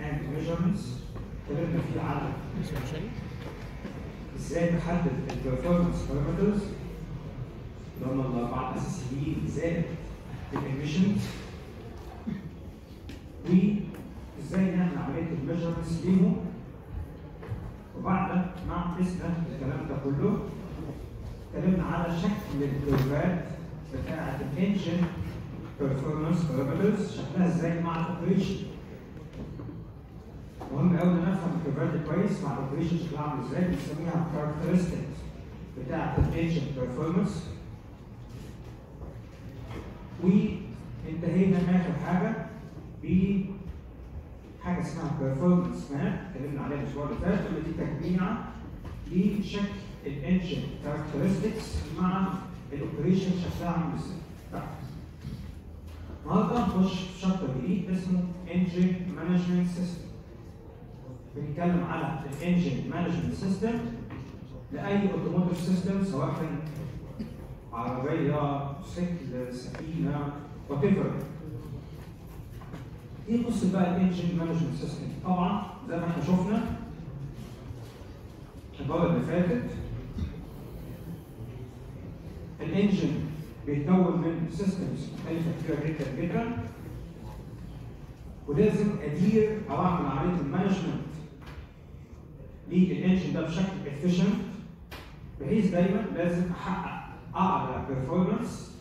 and measurements. اتكلمنا فيه على ازاي نحدد البرفورمانس بارامترز اللي هم الاربعه الاساسيين زائد الاميشنز، وازاي نعمل عمليه الميجرمنتس ليهم. وبعد ما قسنا الكلام ده كله اتكلمنا على شكل الكيرفات بتاعه الانجن performance parameters شكلها ازاي مع الاوبريشن. مهم قوي نفهم الكيرفات كويس مع الاوبريشن شكلها عامل ازاي، بنسميها characteristics بتاعه الانجن performance. وانتهينا اخر حاجه بحاجه اسمها performance map اتكلمنا عليها الاسبوع اللي فات، اللي دي تجميع لشكل الانجن characteristics مع الاوبريشن شكلها عامل ازاي. النهارده نخش في شابتر جديد اسمه انجن مانجمنت سيستم. بنتكلم على الانجن مانجمنت سيستم لاي اوتوموتيف سيستم، سواء كان عربيه، سيكل، سفينه، وات ايفر. ايه قصه بقى الانجن مانجمنت سيستم؟ طبعا زي ما احنا شفنا المره اللي فاتت الانجن بيتكون من سيستمز مختلفه كتيره جدا جدا، ولازم ادير او اعمل عمليه المانجمنت للانجن ده بشكل افيشنت، بحيث دايما لازم احقق اعلى بيرفورمانس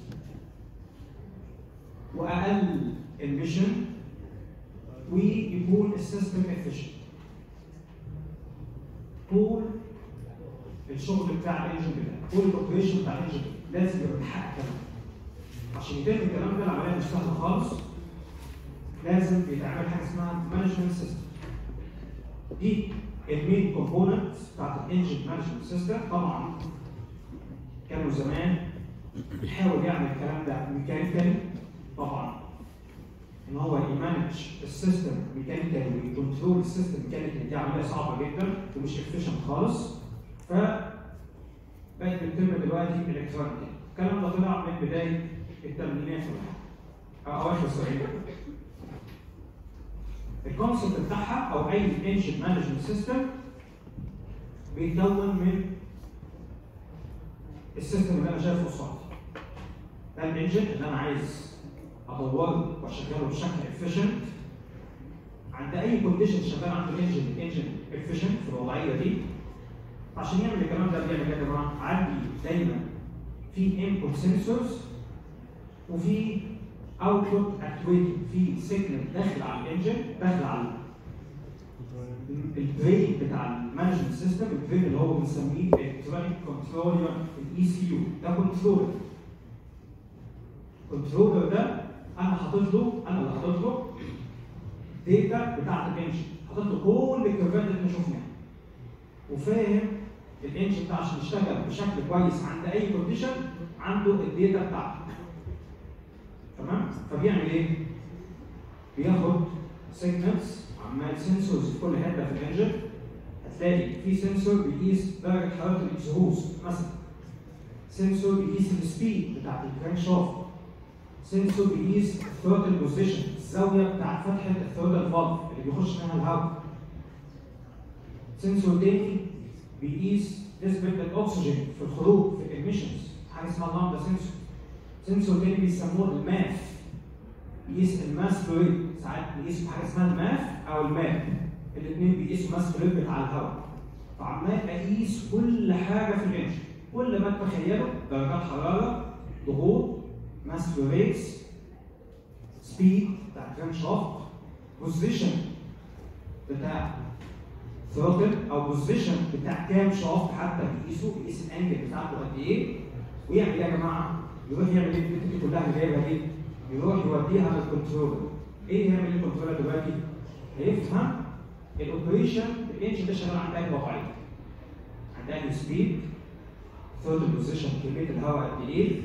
واقل اميشن ويكون السيستم افيشنت. طول الشغل بتاع الانجن ده، طول الاوبريشن بتاع الانجن ده لازم يبقى بيحقق كلام. عشان يتم الكلام ده العمليه مش سهله خالص، لازم يتعمل حاجه اسمها مانجمنت سيستم. دي المين كومبوننت بتاعت الانجن مانجمنت سيستم. طبعا كانوا زمان بيحاول يعمل الكلام ده ميكانيكالي، طبعا ان هو يمانج السيستم ميكانيكالي ويكنترول السيستم ميكانيكالي دي عمليه صعبه جدا ومش افيشنت خالص، فبقت بتتم دلوقتي الكترونيكي. الكلام ده طلع من بدايه الثمانينات او اواخر السبعينات. الكونسيبت بتاعها او اي انجن مانجمنت سيستم بيتكون من السيستم اللي انا شايفه قصادي. ده الانجن اللي انا عايز اطوره واشغله بشكل افيشنت. عند اي كونديشن شغال عند الانجن افيشنت في الوضعيه دي. عشان يعمل الكلام ده بيعمل ايه يا جماعه؟ عندي دايما في انبوت سنسورز وفي اوتبوت اكتويتنج، في سيجنال داخل على الانجن، داخل على البرين بتاع المانجمنت سيستم. البرين اللي هو بنسميه الكترونيك كنترولر، الاي سي يو، ده كنترولر. الكنترولر ده انا اللي حاطط له داتا بتاعت الانجن، حاطط له كل الكيرفات اللي احنا شفناها، وفاهم الانجن ده عشان يشتغل بشكل كويس عند اي كونديشن عنده الداتا بتاعته. تمام؟ فبيعمل ايه؟ بياخد سيجنالز، عمال سنسورز في كل حته في الانجن. هتلاقي في سنسور بيقيس درجه حراره الاكزهوست مثلا، سنسور بيقيس السبيد بتاعت الكرانك شافت، سنسور بيقيس الثروتل بوزيشن، الزاويه بتاعت فتحه الثروتل فالف اللي بيخش منها الهواء. سنسور تاني بيقيس نسبه الاكسجين في الخروج في الاميشنز، حاجه اسمها لامدا سنسور. سنسور تاني بيسموه الماف، بيقيس الماس فلويد، ساعات بيقيسوا حاجه اسمها الماف او الماب، الاثنين بيقيسوا ماس فلويد بتاع الهواء. فعمال اقيس كل حاجه في الانجن، كل ما تتخيله، درجات حراره، ضغوط، ماس فلويدز، سبيد بتاع الكرانك شافت، بوزيشن بتاع ثروتل او بوزيشن بتاع كام شافت، حتى بيقيس الانجل بتاعته قد ايه. ويعمل ايه يا جماعه؟ يروح يعمل ايه؟ الداتا دي كلها اللي جايبها دي يروح يوديها للكنترولر. ايه يعمل ايه الكنترولر دلوقتي؟ هيفهم الاوبريشن الانجن ده شغال عند اي وضعيه، عند اي سبيد، ثروتل بوزيشن، كميه الهواء قد ايه،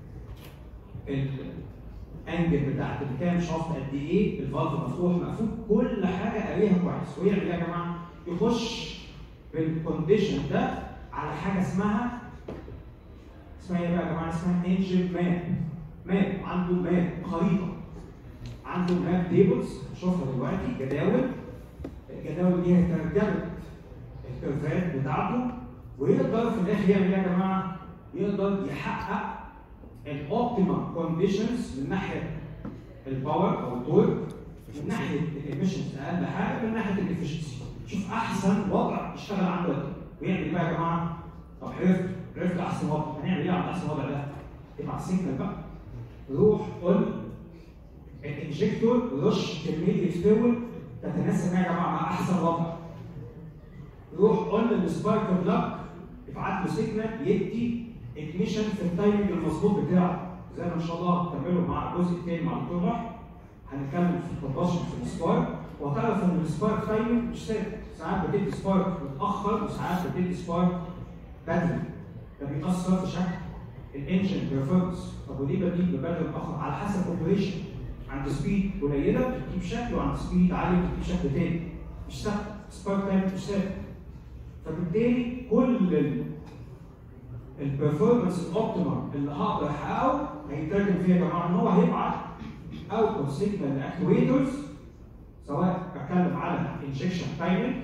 الانجل بتاعت الكام شافت قد ايه، الفالف مفتوح مقفول، كل حاجه قاريها كويس. ويعمل ايه يا جماعه؟ يخش بالكونديشن ده على حاجه اسمها ايه بقى يا جماعه؟ اسمها انجن ماب. عنده ماب، خريطه، عنده ماب تيبلز هنشوفها دلوقتي، جداول الجداول دي ترجمت الكيرفات بتاعته، ويقدر في الاخر يعمل ايه يا جماعه؟ يقدر يحقق الاوبتيمال كونديشنز من ناحيه الباور او التورك، من ناحيه الافشنسي اقل حاجه، من ناحيه الافشنسي. شوف احسن وضع يشتغل عنده ده ويعمل بقى يا جماعه. طب عرفت احسن وضع، هنعمل ايه على احسن وضع ده؟ تبع السيجنال بقى. روح قول الانجكتور رش كميه فيول تتناسب يا جماعه مع احسن وضع. روح قول للسبارك بلاك ابعت له سيجنال يدي اجنيشن في التايمنج المظبوط بتاعه، زي ما ان شاء الله هتكملوا مع الجزء الثاني مع الدكتور محي. هنتكلم في الكومباشن في السبارك، وهتعرف ان السبارك تايمنج مش ثابت، ساعات بتدي سبارك متاخر وساعات بتدي سبارك بدري. ده بيأثر في شكل الانجن بيرفورمانس. طب وليه بدي ببدري متاخر؟ على حسب اوبريشن. عند سبيد قليله بتجيب شكل، وعند سبيد عاليه بتجيب شكل تاني. مش ثابت، سبارك تايمنج مش ثابت. فبالتالي كل البرفورمانس الاوبتيمال اللي هقدر احققه هيترجم فيها يا جماعه ان هو هيبعت اوتبوت سيجنال لاكتويترز، سواء بتكلم على انجكشن تايمنج،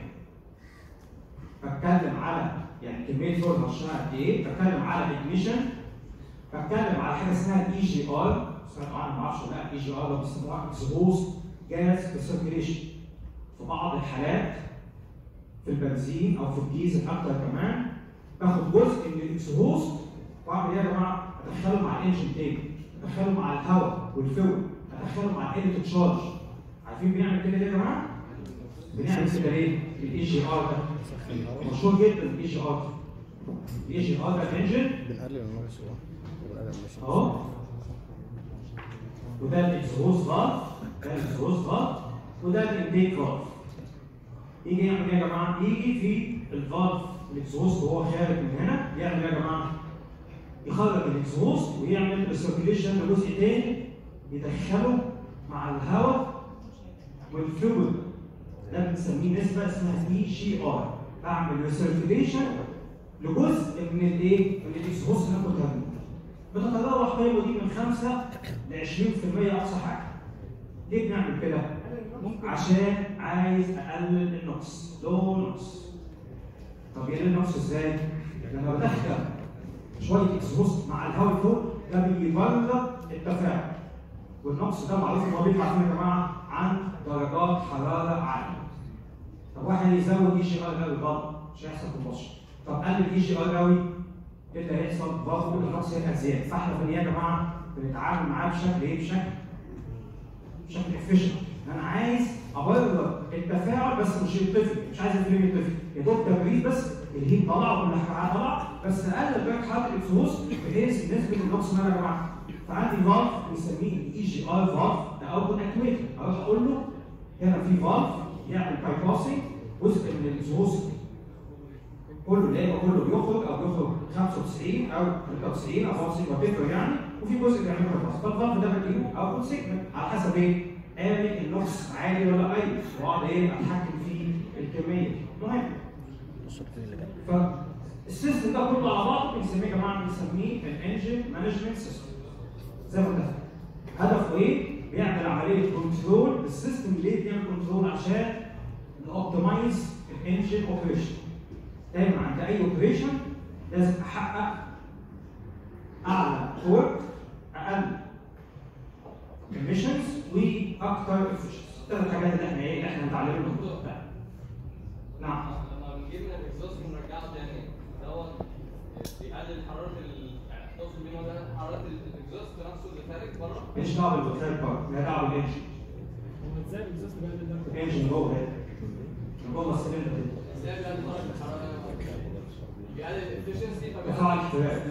بتكلم على يعني كميه فول هرشها قد ايه، بتكلم على اجنيشن، بتكلم على حاجه اسمها الاي جي ار. سمعتوا عنها ما اعرفش ولا لا؟ الاي جي ار ده بيسموها اكسبوست جاز سيركيليشن. في بعض الحالات في البنزين او في الديزل اكتر كمان باخد جزء من الاكسبوست واعمل ايه يا جماعه؟ ادخله مع الانجن تاني، ادخله مع الهواء والفول، ادخله مع الالكتريك تشارج. عارفين بنعمل كده ليه يا جماعه؟ بنعمل كده ليه؟ الاي جي ار ده مشهور جدا. الاي جي ار الاي جي ار ده الانجن بنقلل النقص اهو، وده الاكسبوست فالف، ده الاكسبوست فالف، وده الانتيك فالف. يجي يعمل ايه يا جماعه؟ يجي في الفالف الاكسبوست وهو خارج من هنا يعمل ايه يا جماعه؟ يخرج الاكسبوست ويعمل ريسيركيليشن لجزء تاني يدخله مع الهواء والفلويد. ده بنسميه نسبه اسمها اي جي ار. بعمل ريسيركيليشن لجزء من الايه؟ من الاكسبوست اللي انا كنت هعمله. بتتراوح قيمه دي من 5 ل 20% اقصى حاجه. ليه بنعمل كده؟ عشان عايز اقلل النقص، لو نقص. طب يقلل النقص ازاي؟ لما بدخل شويه اكسبوست مع الهواء فوق ده بيبرد التفاعل. والنقص ده معروف ان هو بيطلع فين يا جماعه؟ عن درجات حراره عاليه. طب واحد يزود اي جي ار قوي غلط، مش هيحصل كومباشن. طب قلل اي جي ار قوي، ايه اللي هيحصل؟ برضه النقص هيبقى زياده. فاحنا في يا جماعه بنتعامل معاه بشكل ايه؟ بشكل افيشنت. انا عايز ابرر التفاعل بس مش يطفي، مش عايز الفليم يطفي، يا دوب تبريد بس، الهيت طلع وكل حاجه طلع، بس اقلل درجه حراره الاكسوست بحيث نسبه النقص منها يا جماعه. فعندي فالف بنسميه الاي جي ار فالف، ده اوتبوت اكتويتر. اروح اقول له هنا في فالف يعمل باي باسنج جزء من الاكسوست كله، لا كله بيخرج او بيخرج 95 او 93 او 50 وات يعني، وفي جزء بيعمل باي باس. فالفالف ده بديله اوتبوت سيجنال على حسب ايه؟ قابل النقص عالي ولا قليل، واقعد ايه؟ اتحكم في الكميه. مهم. فالسيستم ده كله على بعضه بنسميه يا جماعه الانجن مانجمنت سيستم. زي ما اتفقنا. هدفه ايه؟ بيعمل عمليه كنترول. السيستم ليه بيعمل كنترول؟ عشان نوبتمايز الانجن اوبريشن. دايما عند اي اوبريشن لازم احقق اعلى تورك، اقل emissions واكثر efficiency. الثلاث حاجات اللي احنا هنتعلمهم. نعم. لما بنجيب من الاكزوست ونرجعه تاني دوت بيقلل حراره يعني توصل بينه وبين حراره الاكزوست نفسه اللي خارج بره. مش دعوه بالخارج بره، لا دعوه بالانجن. هو ازاي الاكزوست بيقلل ده؟ الانجن جوه هنا. جوه السلندر كده. ازاي بيقلل درجه الحراره؟ بيقلل الافشنسي رفع الاحتراق.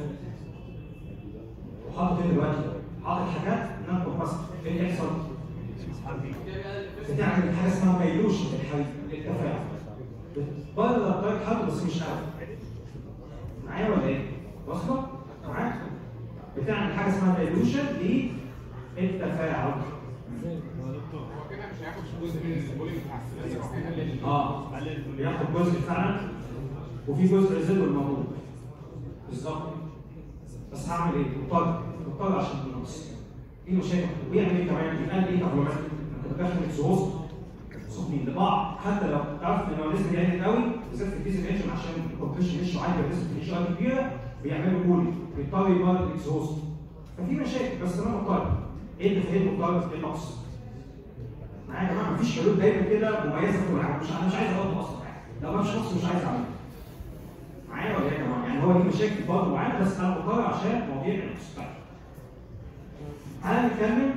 وحاطط ايه دلوقتي؟ حاطط حاجات نان كومباست. ايه اللي يحصل؟ بتعمل حاجه اسمها ميلوشن للتفاعل. بتبرر درجه حرارته بس مش قوي. معايا ولا ايه؟ واصله؟ معاك؟ بتعمل حاجه اسمها ميلوشن للتفاعل. هو كده مش هياخد جزء من الفوليوم بتاع السلندر. بياخد جزء فعلا وفي جزء ريزيدوال موجود. بالظبط. بس هعمل ايه؟ مضطر عشان النقص. ايه المشاكل؟ ويعمل ايه كمان؟ يقلل ايه؟ طب انت بتدخل اكسوست سخنين، ده البعض حتى لو تعرف ان هو نسبه عاليه قوي بالذات في الديزل انجن عشان الكومبريشن مش عالي ونسبه الاتش ار كبيره بيعملوا كولينج بيضطروا يبرد الاكزوست. ففي مشاكل بس انا مضطر. ايه اللي فايده مضطر؟ ايه النقص؟ معايا يا جماعه مفيش حلول دايما كده مميزه في كل حاجه، انا مش عايز احط اصلا حاجه، لو ما فيش نقص مش عايز اعمله. معايا ولا ايه يا جماعه؟ يعني هو دي مشاكل برضه معانا بس انا مضطر عشان مواضيع النقص. تعالى نتكلم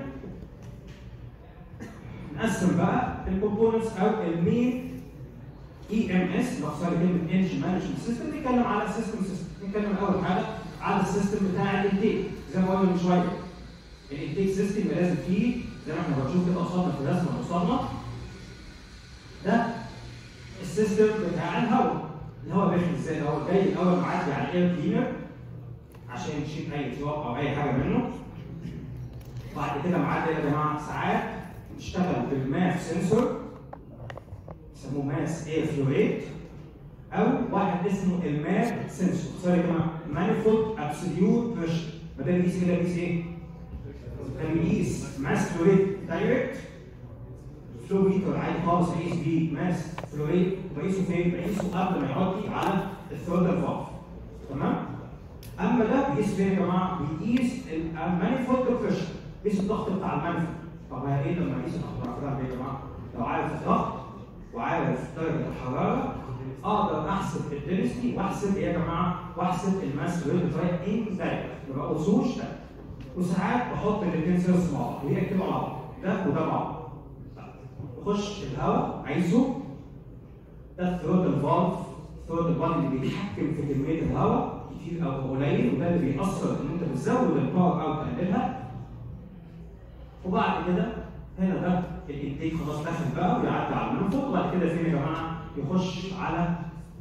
نقسم بقى الكومبوننتس او المين اي ام اس اللي اختصار كلمه انجن مانجمنت سيستم. نتكلم على السيستم. نتكلم اول حاجه على السيستم بتاع الانتيك زي ما قلنا من شويه. الانتيك سيستم لازم فيه زي ما احنا بنشوف كده قصادنا في الرسمه اللي قصادنا ده السيستم بتاع الهواء. الهواء داخل ازاي؟ الهواء جاي الاول معدي على الاير كلينر عشان يشيل اي تراب او اي حاجه منه. بعد كده معدي يا جماعه ساعات نشتغل بالماس سنسور يسموه ماس اير فلو ريت او واحد اسمه الماس سنسور. سوري يا جماعه مانيفولد ابسوليوت بريشر. ما ده بيقيس كده بيقيس ايه؟ كان بيقيس ماس فلو ريت دايركت فلو ميتر عادي خالص بيقيس بيه ماس فلو ريت وبقيسه فين؟ بقيسه قبل ما يعدي على الثروتل فالف. تمام؟ اما ده بيقيس فين يا جماعه؟ بيقيس المانيفولد بريشر بيقيس الضغط بتاع المانيفولد. طب ايه لما اقيس الضغط بتاع يا جماعه؟ لو عارف الضغط وعارف درجه الحراره اقدر احسب الدنسيتي واحسب ايه يا جماعه؟ واحسب الماس فلو ريت بطريقه اندايركت ما بقصوش ده. وساعات بحط الاثنين سيرس مع بعض ويركبوا على بعض ده وده مع بعض. يخش الهواء عايزه ده الثروتل فالف. الثروتل فالف اللي بيتحكم في كميه الهواء كتير او قليل وده اللي بيأثر ان انت بتزود الباور او تقللها. وبعد كده هنا ده الانتيك خلاص داخل بقى ويعدي على المنفوخ. وبعد كده فين يا جماعه؟ يخش على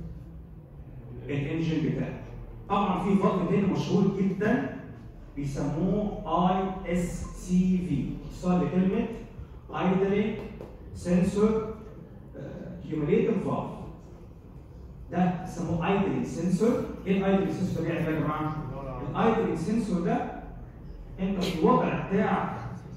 الانجن بتاعه. طبعا في فالف تاني مشهور جدا بيسموه ISCV اختصار لكلمه Idling Sensor Cumulative Valve. ده بيسموه Idling Sensor. ايه الايدلينج سنسور ده يا جماعه؟ الايدلينج سنسور ده انت في الوضع بتاع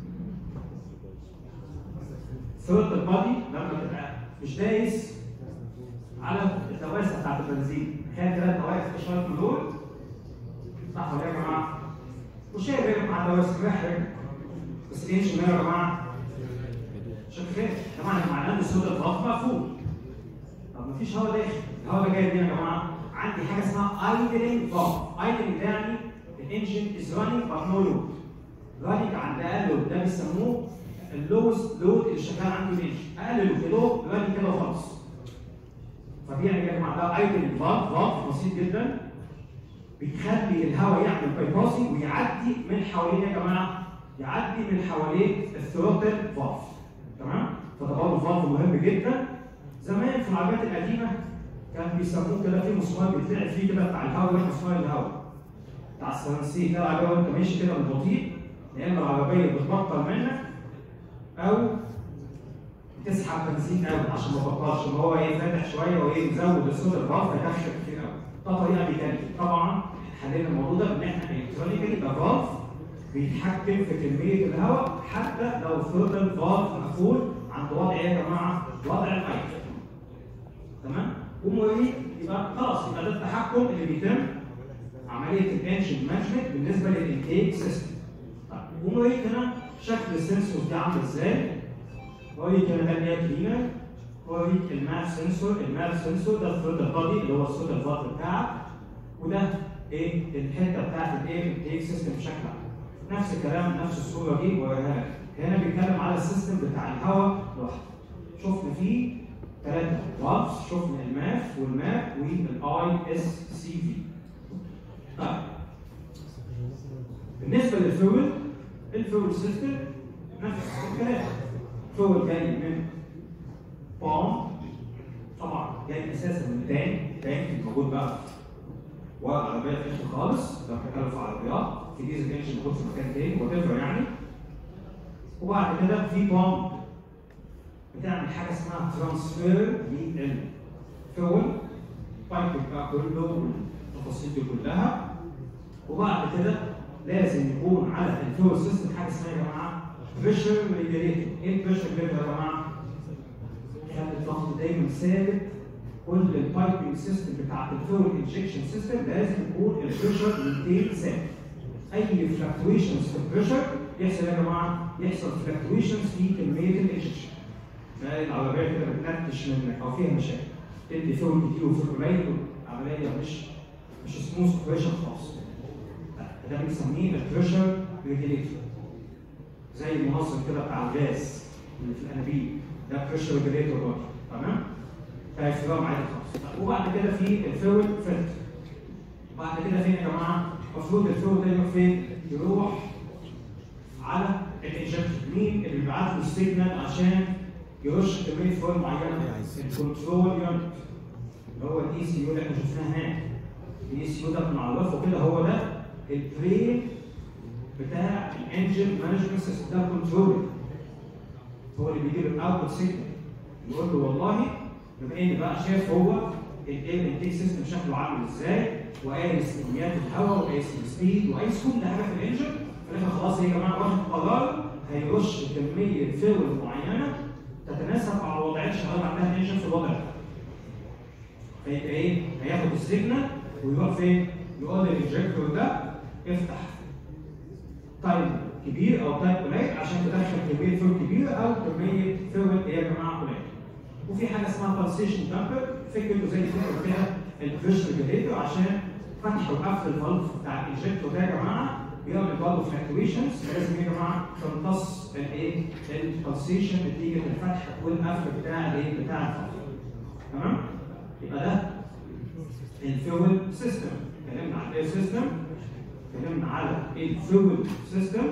ثروتل بادي لما تبقى مش دايس على الدواسه بتاعت البنزين. تخيل كده انت واقف في اشاره مرور صح ولا يا جماعه؟ وشايف ايه مع الدواسه محرج بس الانجن يا جماعه شغال. طبعا معناه ان الثروتل فالف مقفول. طب مفيش هواء داخل. الهواء ده جاي منين يا جماعه؟ عندي حاجه اسمها ايدلينج فالف. ايدلينج ده يعني الانجن از رانينج بات نو لود. رانينج عند اقل لود ده بيسموه اللوست لود اللي شغال عنده الانجن. اقل لود لود رانينج كده وخلاص. فبيعمل يا جماعه ده ايدلينج فالف بسيط جدا بيخلي الهواء يعمل بايباسي ويعدي من حوالين يا جماعه يعدي من حوالين الثروتل فالف. تمام؟ فده برضه فالف مهم جدا. زمان في العربيات القديمه كان بيسموه كده في مسمار بيتلعب فيه كده بتاع الهواء اللي مسمار الهواء بتاع الصناعيه كده. العربيه وانت ماشي كده بالبطيء يا اما العربيه بتبطل منك او تسحب بنزين قوي عشان ما تبطلش. ان هو ايه فاتح شويه وايه مزود الصوت الفالف فيدخل كتير قوي. ده طريقه ميكانيكيه. طبعا حلينا الموضوع ده ان احنا الكترونيكالي يبقى فالف بيتحكم في كميه الهواء حتى لو الثروتل فالف مقفول عند وضع ايه يا جماعه؟ وضع الايدل. تمام؟ ومريد يبقى خلاص يبقى ده التحكم اللي بيتم عمليه الانجن مانجمنت بالنسبه للانتيك سيستم. طيب ومريد هنا شكل السنسور ده عامل ازاي؟ وريك هنا ده الاير كلينر. وريك الماس سنسور. الماس سنسور ده الثروتل بادي اللي هو الثروتل فالف بتاعك. وده ايه؟ الحته بتاعت الايه؟ الانتيك سيستم بشكل عام. نفس الكلام نفس الصوره دي وريها لك. هنا بيتكلم على السيستم بتاع الهواء لوحده. شفنا فيه 3 فالفز. شفنا الماف والماب والاي اس سي في. طيب بالنسبه للفيول الفيول سيستم نفس الكلام. فيول جاي من بوم طبعا جاي اساسا من تانك موجود بقى ورا العربيه في الاخر خالص. لو بنتكلم في عربيات في ديزل انجن موجود في مكان تاني وات يعني. وبعد كده في بوم بتعمل حاجه اسمها ترانسفير للفيول بايب بقى كله والتفاصيل دي كلها. وبعد كده لازم يكون على الفيول سيستم حاجه اسمها يا جماعه بريشر ريجوليتور. ايه البريشر ريجوليتور يا جماعه؟ خلي الضغط دايما ثابت. كل البايبنج سيستم بتاعت الفيول انجكشن سيستم لازم يكون البريشر 200 ثابت. اي فلكتويشنز في البريشر يحصل يا جماعه، يحصل فلكتويشنز في كميه الانجكشن. تلاقي العربيه كده بتنتش منك او فيها مشاكل، تدي فيول كتير وفيول قليل، عمليه مش سموث بريشر خالص. ده بنسميه البريشر ريجيليتور، زي المنظم كده بتاع الغاز اللي في الانابيب، ده بريشر ريجيليتور برضه، تمام؟ فاهم عادي خالص. وبعد كده في الفيول فلتر. وبعد كده فين يا جماعه؟ المفروض الفيول دايما فين؟ يروح على الانجكتور. مين اللي بيبعت له السيجنال عشان يرش كميه فيول معينه؟ الكنترول يونت اللي هو الاي سي يو اللي احنا شفناه هناك. الاي سي يو ده بنعرفه كده، هو ده البرين بتاع الانجن مانجمنت سيستم، ده كنترول، هو اللي بيجيب الاوتبوت سيجنال، يقول له والله بما ان بقى شاف هو الانتيك سيستم شكله عامل ازاي، وقايس كميات الهواء وقايس السبيد وقايس كل حاجه في الانجن، في الاخر خلاص يا جماعه واخد قرار هيرش كميه فيول معينه تتناسب مع الوضعيه اللي شغال عندها الانجن في الوضع ده. فيبقى ايه؟ هياخد السيجنال ويروح فين؟ يقول للانجكتور ده افتح تايم كبير او تايم قليل عشان تدخل كميه فيول كبيره او كميه فيول ايه يا جماعه قليله. وفي حاجه اسمها بالسيشن دامبر، فكرته زي فكره كده البريشر ريجيليتور، عشان فتح وقفل الفالف بتاع الانجكتور ده يا جماعه بيعمل برضه فلكتويشنز، لازم يا جماعه تمتص الايه؟ البالسيشن نتيجه الفتح والقفل بتاع الايه؟ بتاع الفالف. تمام؟ يبقى ده الفيول سيستم. اتكلمنا عن الاير سيستم، اتكلمنا على الفيول سيستم.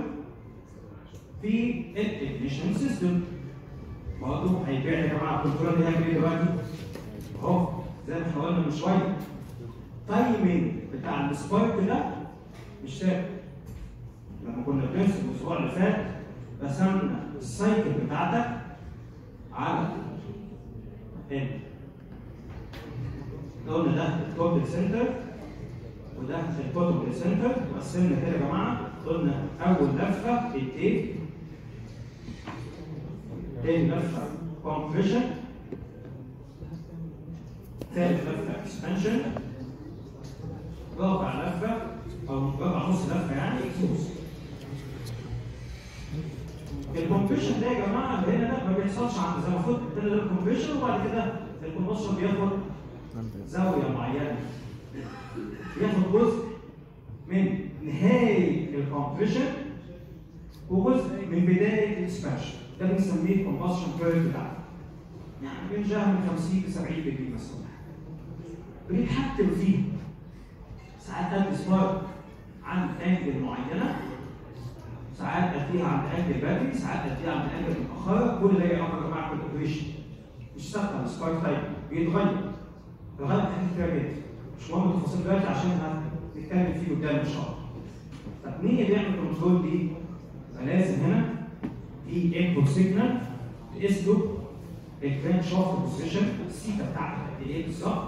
في الاجنيشن سيستم برضه هيبيع يا جماعه الكنترول ده هيعمل ايه دلوقتي؟ اهو زي ما احنا قلنا من شويه، التايمنج بتاع السبارك ده مش ثابت. لما كنا بنرسم الاسبوع اللي فات رسمنا السايكل بتاعتك على قلنا ده الكوبل سنتر وده الكوبل سنتر، وقسمنا كده يا جماعه، قلنا اول لفه التيك، تاني لفه كومبريشن، ثالث لفه اكسبانشن، رابع لفه او رابع نص لفه يعني اكسوس. الكومبريشن ده يا جماعه اللي هنا ده ما بيحصلش عند زي ما المفروض ده الكومبريشن، وبعد كده الكومبريشن بياخد زاويه معينه، بياخد جزء من نهايه الكومبريشن وجزء من بدايه الاكسبانشن، ده بنسميه الكومبشن كيرف بتاعنا. يعني بنجاه من 50 ل 70 دجري مثلا. بنتحكم فيه. ساعات السبارك عند انجل معينه، ساعات اديها عند انجل بدري، ساعات اديها عند انجل متاخره، كل ده يعتبر يا جماعه بالاوبريشن. مش ثابته السبارك تايب، بيتغير. بغير حاجات كتير جدا. مش مهم التفاصيل دلوقتي عشان هنتكلم فيه قدام ان شاء الله. طب مين اللي بيعمل كنترول دي؟ فلازم هنا في انبوت سيجنال تقيس له الكام شافت بوزيشن، السيتا بتاعتك قد ايه بالظبط.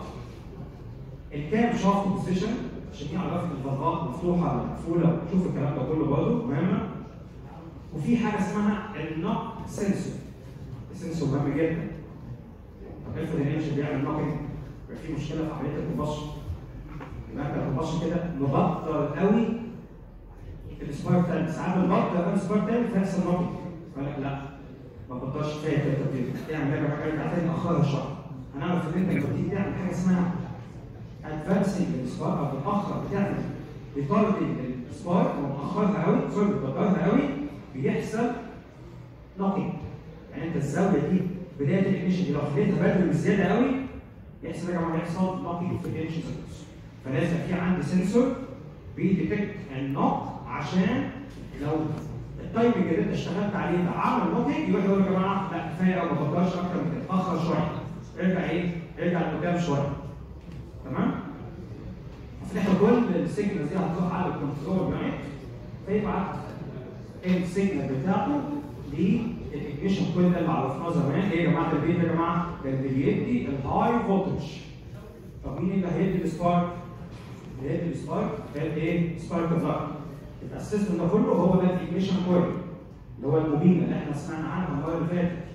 الكام شافت بوزيشن عشان يعرف الفالفات مفتوحه ولا مقفوله، شوف الكلام ده كله برضه مهمه. وفي حاجه اسمها النوك سنسور. السنسور مهم جدا. افرض الانجن بيعمل نوكينج، يبقى في مشكله في عمليه الكومبشن. يبقى انت الكومبشن كده مبطل قوي السبارك تايم، ساعات بنبطل قوي السبارك تايم فيحصل نوكينج. يقول لك لا ما بطلش كفايه كده تبديل، اعمل حاجه ارجع تاني اخرها شويه. هنعرف ان انت لما تيجي تعمل حاجه اسمها ادفانسنج السبارك او بتاخر، بتعمل ريتاردنج السبارك ومأخرها قوي، سوري بتبطلها قوي، بيحصل نوكينج. يعني انت الزاويه دي بدايه الاجنيشن دي لو خليتها بدري بزياده قوي يحصل يا جماعه يحصل نوكينج في الاجنيشن سنسور. فلازم في عندي سنسور بيديتكت النوك، عشان لو التايمنج اللي انت اشتغلت عليه ده عمل نوكينج يروح يقول يا جماعه لا كفايه او ما تقدرش اكتر من كده، اتاخر شويه، ارجع ايه؟ ارجع لقدام شويه. تمام؟ في الاخر كل السيجنالز دي هتروح على الكنترول يونت فيبعت السيجنال بتاعته للاجنيشن كل ده اللي عرفناه زمان. ايه يا جماعه البيت يا جماعه؟ ده اللي بيدي الهاي فولتج. طب مين اللي هيدي السبارك؟ اللي هيدي السبارك هي ايه؟ سبارك بلوك. يبقى السيستم ده كله هو ده الاجنيشن كويل اللي هو المبينه اللي احنا سمعنا عنها المره اللي فاتت.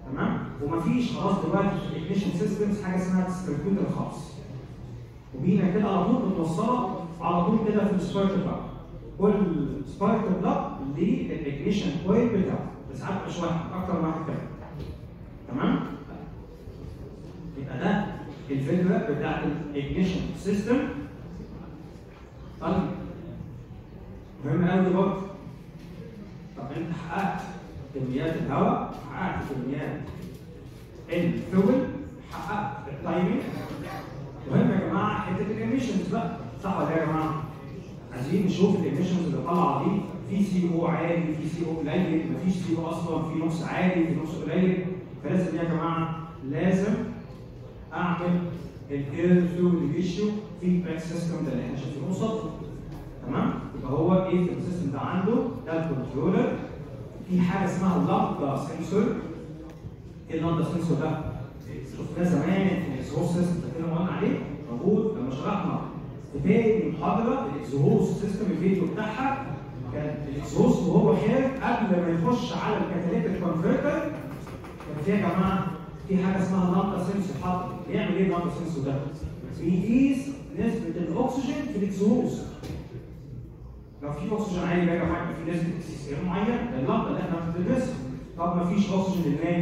تمام؟ ومفيش خلاص دلوقتي في الاجنيشن سيستمز حاجه اسمها ديستريبيوتر خاص. وبينا كده على طول متوصله على طول كده في السبارك بلاك. كل سبارك بلاك للاجنيشن كويل بتاعه، بس ساعات مش واحد، اكتر من واحد كمان. تمام؟ يبقى ده الفكره بتاعت الاجنيشن سيستم. طيب مهم قوي برضه. طب انت حققت كميات الهواء، حققت كميات الفيول، حققت التايمنج. مهم يا جماعه حته الاميشنز بقى، صح ولا ايه يا جماعه؟ عايزين نشوف الاميشنز اللي طالعه دي، في سي او عالي، في سي او قليل، مفيش سي او اصلا، في نص عالي، في نص قليل. فلازم يا جماعه لازم اعمل الاير فيول ريشيو فيدباك سيستم ده اللي احنا شايفينه قصاد. تمام؟ يبقى هو ايه في السيستم ده عنده؟ ده الكنترولر، في حاجه اسمها اللامدا سنسور. ايه اللامدا سنسور ده؟ شفناه زمان في الاكزهوست سيستم، فاكرين قلنا عليه؟ موجود لما شرحنا في تاني محاضره الاكزهوست سيستم، الفيديو بتاعها كان الاكزهوست وهو خارج قبل ما يخش على الكاتاليتيك كونفرتر كان في يا جماعه في حاجه اسمها اللامدا سنسور. حط بيعمل ايه اللامدا سنسور ده؟ بيقيس نسبه الاكسجين في الاكزهوست. لو في اكسجين عالي يا جماعه في نسبه اكسجين معين، ده اللامدا اللي احنا بندرسها. طب ما فيش اكسجين للنايم؟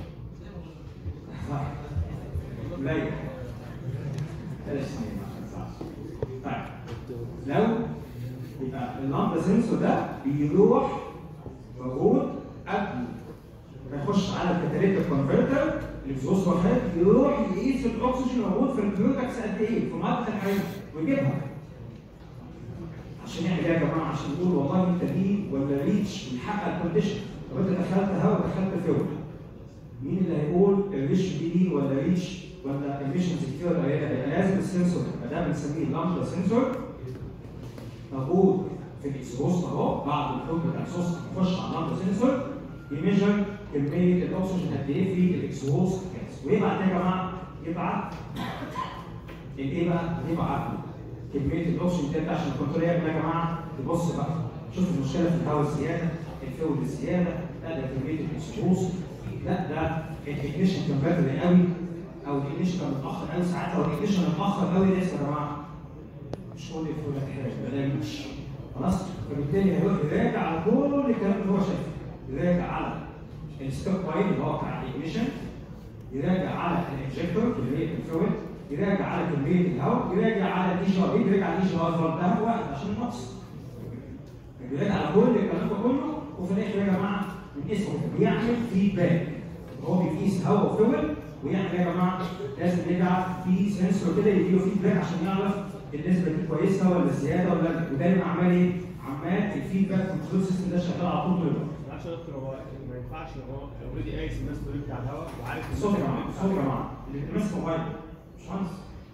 قليل. طيب لو يبقى اللامدا سنسور ده بيروح موجود قبل ما يخش على الكاتاليتيك كونفرتر الاكزوست واحد، يروح يقيس الاكسجين موجود في البرودكتس قد ايه في ماده الحيوان ويجيبها. عشان يعمل ايه يا جماعه؟ عشان يقول والله انت دي ولا ريتش بيحقق الكونديشن. طب انت دخلت هواء ودخلت فيول، مين اللي هيقول الريتش دي ولا ريتش ولا ايميشنز كتير ولا ايه؟ لازم السنسور ده بنسميه لامدا سنسور موجود في الاكزوست اهو. بعد الفلوت بتاع الاكزوست يخش على اللامدا سنسور يميجر كميه الاكسجين قد ايه في الاكزوست جاز، ويبعت يا جماعه يبعت الايه بقى؟ يبعت كميه الاكسجين ده عشان الكنترول يا جماعه تبص بقى شوف المشكله في الهواء الزياده، الفيول الزياده، لا ده كميه الاكزوست، لا ده الاجنيشن كان بدري قوي او الاجنيشن كان متاخر قوي. ساعات لو الاجنيشن متاخر قوي لسه يا جماعه مش كل الفيول هتحرق بلاش خلاص. فبالتالي هيروح يراجع على كل الكلام اللي هو شايفه، يراجع على الستوب بايل اللي هو بتاع الاجنيشن، يراجع على الانجكتور كميه الفيول، يراجع على كميه الهواء، يراجع على الاي جي ار، يراجع على الاي جي ار ده واحد عشان النقص، يراجع على كل الكلام ده كله. وفي الاخر يا جماعه من اسمه بيعمل فيدباك، هو بيقيس هواء وفيول ويعمل يا جماعه لازم يرجع في سنسور كده يديله فيدباك عشان يعرف النسبه دي كويسه ولا زياده ولا لا. ودايما عمال ايه؟ عمال الفيدباك كنترول سيستم ده شغال على طول طول الوقت. عشان دكتور هو ما ينفعش هو اوريدي قايس الناس بتاع الهواء وعارف الصوت يا جماعه، الصوت يا جماعه اللي ماسك موبايل مش مهندس.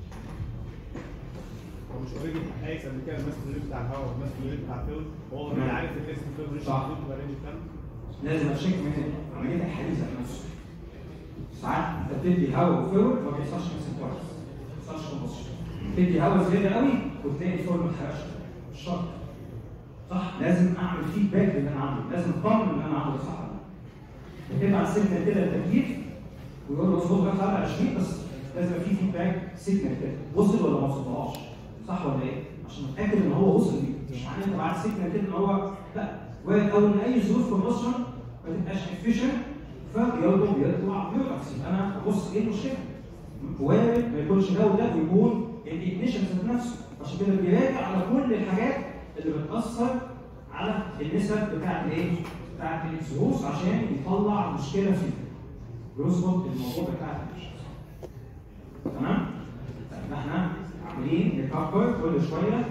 هو مش اوريدي قايس قبل كده الناس بتاع الهواء والناس بتاع الفيول، هو اوريدي عارف الاسم الفيول ريش محدود ولا رينج كام. لازم اشيك من عمليه الحديثه نفسه. ساعات انت بتدي هواء وفيول ما بيحصلش نفس كويس، ما بيحصلش كومبوزيشن. تدي هواء زياده قوي وتلاقي الفيول ما اتحرقش. مش شرط. صح؟ لازم اعمل فيدباك للي انا عامله، لازم اطمن اللي انا عامله صح ولا لا. بتبعت سيجنال كده للتكييف ويقول له اظبط لك على 20 بس لازم في فيدباك سيجنال كده وصل ولا ما وصلهاش، صح ولا ايه؟ عشان اتاكد ان هو وصل ليه، مش معناه انت بعت سيجنال كده ان هو لا، وارد او ان اي ظروف كومبشن ما تبقاش افيشنت فبيطلع برودكتس. يبقى انا ابص ايه المشكله؟ وارد ما يكونش ده وده ويكون الاجنيشن ذات نفسه، عشان كده بيراجع على كل الحاجات اللي بتاثر على النسب بتاعت الايه؟ بتاعت الاكزهوست عشان يطلع مشكله فيه. بيظبط الموضوع بتاع الاكزهوست. تمام؟ طيب احنا عاملين نكبر كل شويه.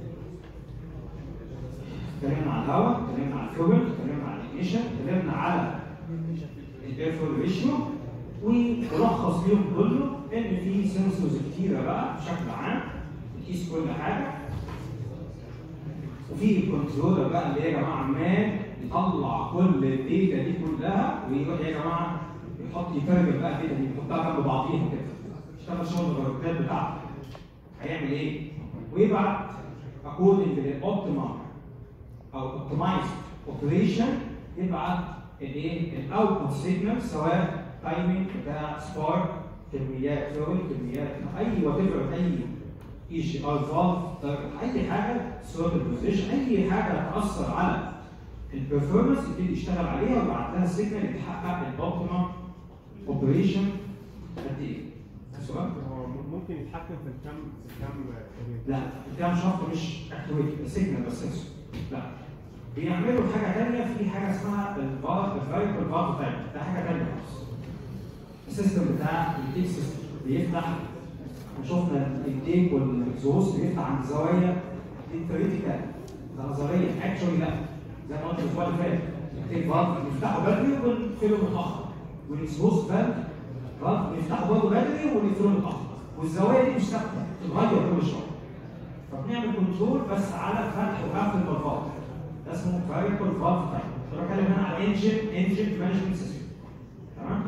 اتكلمنا على الهواء، اتكلمنا على الفيول، اتكلمنا على الاجنيشن، اتكلمنا على الاير فيول ريشيو، ولخص ليهم كله ان في سنسورز كتيره بقى بشكل عام بتقيس كل حاجه. وفي الكنترولر بقى اللي يا جماعه عمال يطلع كل الداتا دي كلها ويروح يا جماعه يترجم بقى الداتا دي يحطها جنب بعضيها كده، يشتغل شغل البروجرامات بتاعته. هيعمل ايه؟ ويبعت اكوردنج للاوبتيمال او اوبتمايزد اوبريشن، يبعت الايه؟ الاوتبوت سيجنال سواء تايمنج بتاع سبارك، كميات فلويد، كميات اي وات ايفر، اي اي جي ار فالف، اي حاجه ثروتل بوزيشن، اي حاجه تاثر على البرفورمانس يبتدي يشتغل عليها ويبعت لها سيجنال يتحقق الاوبتيمم اوبريشن قد ايه؟ سؤال؟ هو ممكن يتحكم في الكم لا الكام شفط مش اكتويتي، سيجنال بس سنسور. لا بيعملوا حاجه ثانيه، في حاجه اسمها الفاريبل فالف تايم، ده حاجه ثانيه خالص. السيستم بتاع الانتيك سيستم بيفتح، شفنا الانتيك والاكزوست بيفتح عند زوايا ثيوريتيكال، ده نظريا اكشولي لا، زي ما قلت الاسبوع اللي فات الانتيك فالف بيفتحوا بدري ونقفلوا متاخر، والاكزوست فالف بيفتحوا برضه بدري ونقفلوا متاخر، والزوايا دي مش ثابته بتتغير كل شويه. فبنعمل كنترول بس على فتح وقفل الفالف، ده اسمه فاريبل فالف تايم. انا بتكلم هنا على انجن مانجمنت سيستم. تمام؟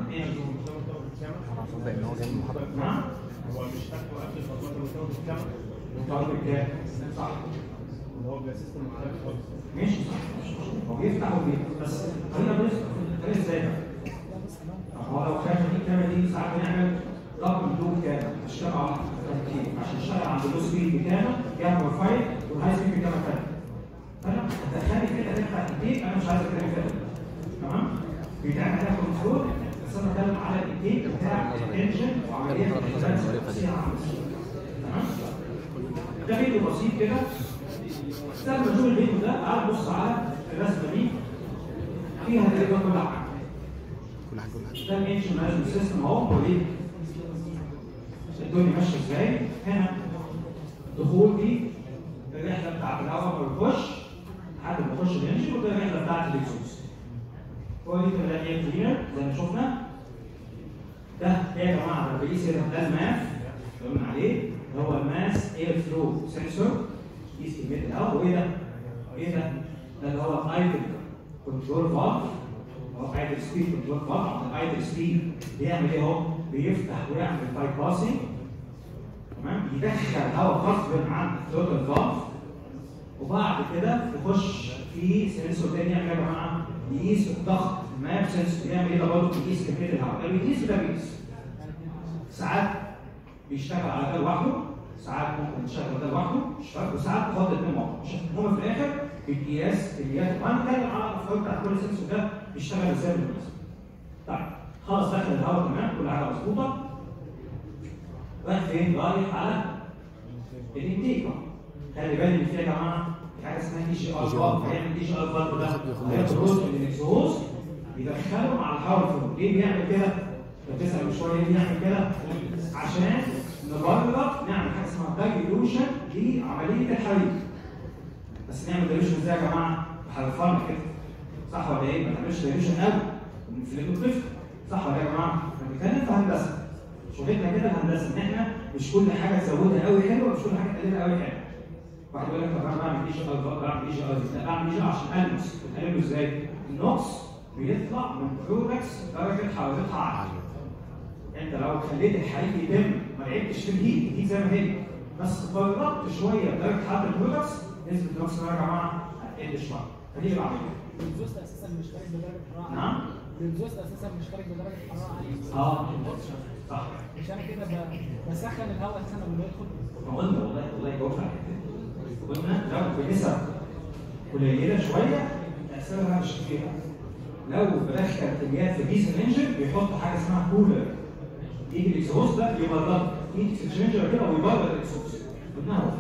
ان هو جاي من المحاضره. نعم؟ هو مش فاكر قبل الخطوات المرتبطه بالكاميرا. مرتبط بكام؟ صح. اللي هو بيبقى سيستم مختلف خالص. ماشي صح. هو بيفتح وبيفتح بس خلينا بنفتح ازاي بقى؟ هو لو كان الكاميرا دي ساعات بنعمل دبل لوب كامل، مش كاميرا واحده عشان نشتغل عند اللو سبيد بكامل كاميرا فايل والهاي سبيد بكاميرا ثانيه. فانا هتدخلي كده تفتح الديك، انا مش عايز اتكلم فيها. تمام؟ بيتعمل عليها كنترول بس انا بتكلم على الديك بتاع الانجن وعمليه الانجن. تمام؟ ده فيديو بسيط كده. قبل ما نشوف الفيديو ده تعال نبص على الرسمه دي فيها تقريبا كل حاجه. ده الانجن مانجمنت سيستم اهو، وليه الدنيا ماشيه ازاي. هنا دخول دي الرحله بتاعت الهواء ما بيخش لحد ما يخش الانجن، وده الرحله بتاعت الاكزوست. هو دي الراديال كلينر زي ما شفنا. ده ايه يا جماعه؟ ده بيقيس ده الماس اللي قلنا عليه، اللي هو الماس اير فلو سنسور، يقيس كميه الهواء. وايه ده؟ ايه ده؟ ده اللي هو ايدل كنترول فالف، هو ايدل سبيد كنترول فالف. الايدل سبيد بيعمل ايه اهو؟ بيفتح ويعمل باي باسنج، تمام؟ يدخل هواء غصب عن الثروتل فالف، وبعد كده يخش في سنسور تاني يعمل ايه يا جماعه؟ يقيس الضغط. الماب سنسور بيعمل ايه ده برضه؟ بيقيس كميه الهواء، ده بيقيس وده بيقيس. ساعات بيشتغل على ده لوحده، ساعات ممكن يشتغل ده لوحده، وساعات بيفضل الاثنين مع بعض. المهم في الاخر بيقياس كميات، وانا بتكلم على الافكار بتاعت كل سنسور ده بيشتغل ازاي بالظبط. طيب خلاص دخل الهواء تمام، كل حاجه مظبوطه. رايح فين؟ رايح على الانتيك. خلي بالك ان في يا جماعه في حاجه اسمها اي جي ار فالف. هيعمل اي جي ار فالف ده هياخد جزء من الاكزوست يدخله مع الهواء فلو. ليه بيعمل كده؟ بتسال من شويه ليه بيعمل كده؟ عشان نبرر نعمل حاجه اسمها دايلوشن لعمليه الحريق. بس نعمل دايلوشن ازاي يا جماعه؟ بحرفنه كده، صح ولا ايه؟ ما تعملش دايلوشن قوي ونفلته الطفل، صح ولا ايه يا جماعه؟ احنا بنتكلم في هندسه، شغلتنا كده الهندسه ان احنا مش كل حاجه تزودها قوي حلوه، مش كل حاجه تقللها قوي حلوه. واحد يقول لك طب انا بعمل اي جي ار، بعمل اي جي ار، لا بعمل اي جي عشان المس. بتقلله ازاي؟ النقص بيطلع من برودكتس درجه حرارتها عاليه. انت لو خليت الحريق يتم ما لعبتش في الهيت زي ما هي، بس بردت شويه درجه حراره البرودكتس، نسبه النقص يا جماعه هتقل شويه. فدي اللي بعملها. الزوست اساسا مش خارج بدرجه حراره. نعم؟ الزوست اساسا مش خارج بدرجه حراره عاليه. صح. مش انا كده بسخن الهواء اساسا لما بيدخل. ما قلنا والله جاوبت على كده. قلنا لو بنسب قليله شويه تاثيرها مش كتير. لو بدخل كميات في كيس الانجن بيحط حاجه اسمها كولر، يجي الاكسوست ده يبرد، يجي اكسشينجر كده ويبرد الاكسوست. قلناها هو.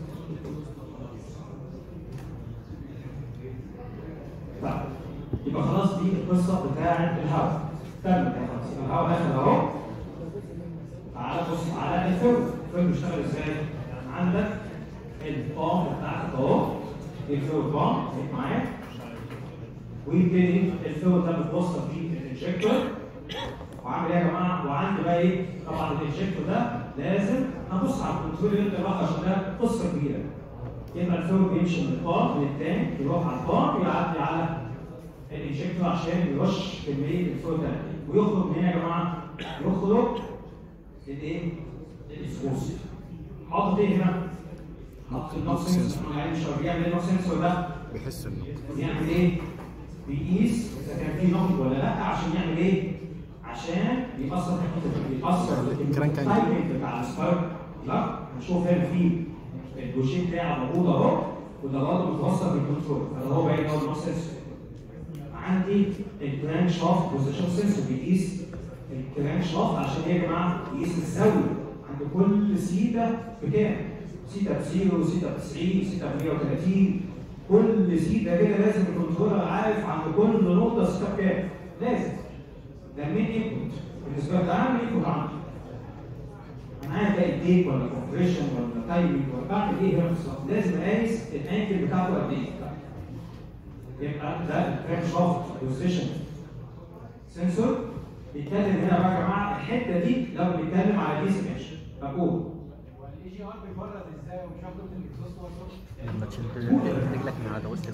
طيب يبقى خلاص دي القصه بتاعت الهواء. تمت خلاص، الهواء داخل اهو. تعالى بص على الفيرم. الفيرم بيشتغل ازاي؟ عندك البامب بتاعتك اهو، الفيرم بامب هيك معاك، ويبتدي الفيرم ده بتوصل فيه الانجكتور. وعامل ايه يا جماعه؟ وعندي بقى ايه؟ طبعا الانجكتور ده لازم هبص على الكنترول اللي راح عشان ده قصه كبيره. يبقى الفيرم بيمشي من البامب للتانك، يروح على البامب يعدي على الانجكتور عشان يرش كميه الفيرم ده، ويخرج من هنا يا جماعه؟ يخرج الايه؟ الاكسبوست. حاطط ايه هنا؟ حاطط النوكس سنسور. بيعمل ايه النوكس سنسور ده؟ بيحس انه بيعمل ايه؟ بيقيس اذا كان في نقط ولا لا، عشان يعمل ايه؟ عشان بيأثر التايمنج بتاع السبارك. لا هنشوف هنا في البوشيه بتاعه موجود اهو، وده برضه متوصل بالكنترول، فده هو باين اول سنسور. عندي الكرانك شافت بوزيشن سنسور بيقيس الكرانك شافت عشان ايه يا جماعه؟ يقيس الزاويه عند كل سيتا بكام؟ سيتا بزيرو، سيتا ب 90، سيتا ب 130. كل سيتا كده لازم الكنترولر عارف عند كل نقطه سيتا بكام؟ لازم. ده مين انبوت؟ بالنسبه لي ده اهم انبوت عندي. انا عايز الاقي ديك ولا كومبريشن ولا تايمنج ولا بعمل ايه هنا بالظبط؟ لازم اقيس الانكل بتاعته قد ايه؟ يبقى ده الكرانك شافت بوزيشن سنسور. بيتكلم هنا بقى يا جماعه الحته دي لو بنتكلم على دي سماش بقول والاي جي ار بيبرد ازاي ومش عارف تقول الاكزوست ولا لما تشيل رجلك من على دواسة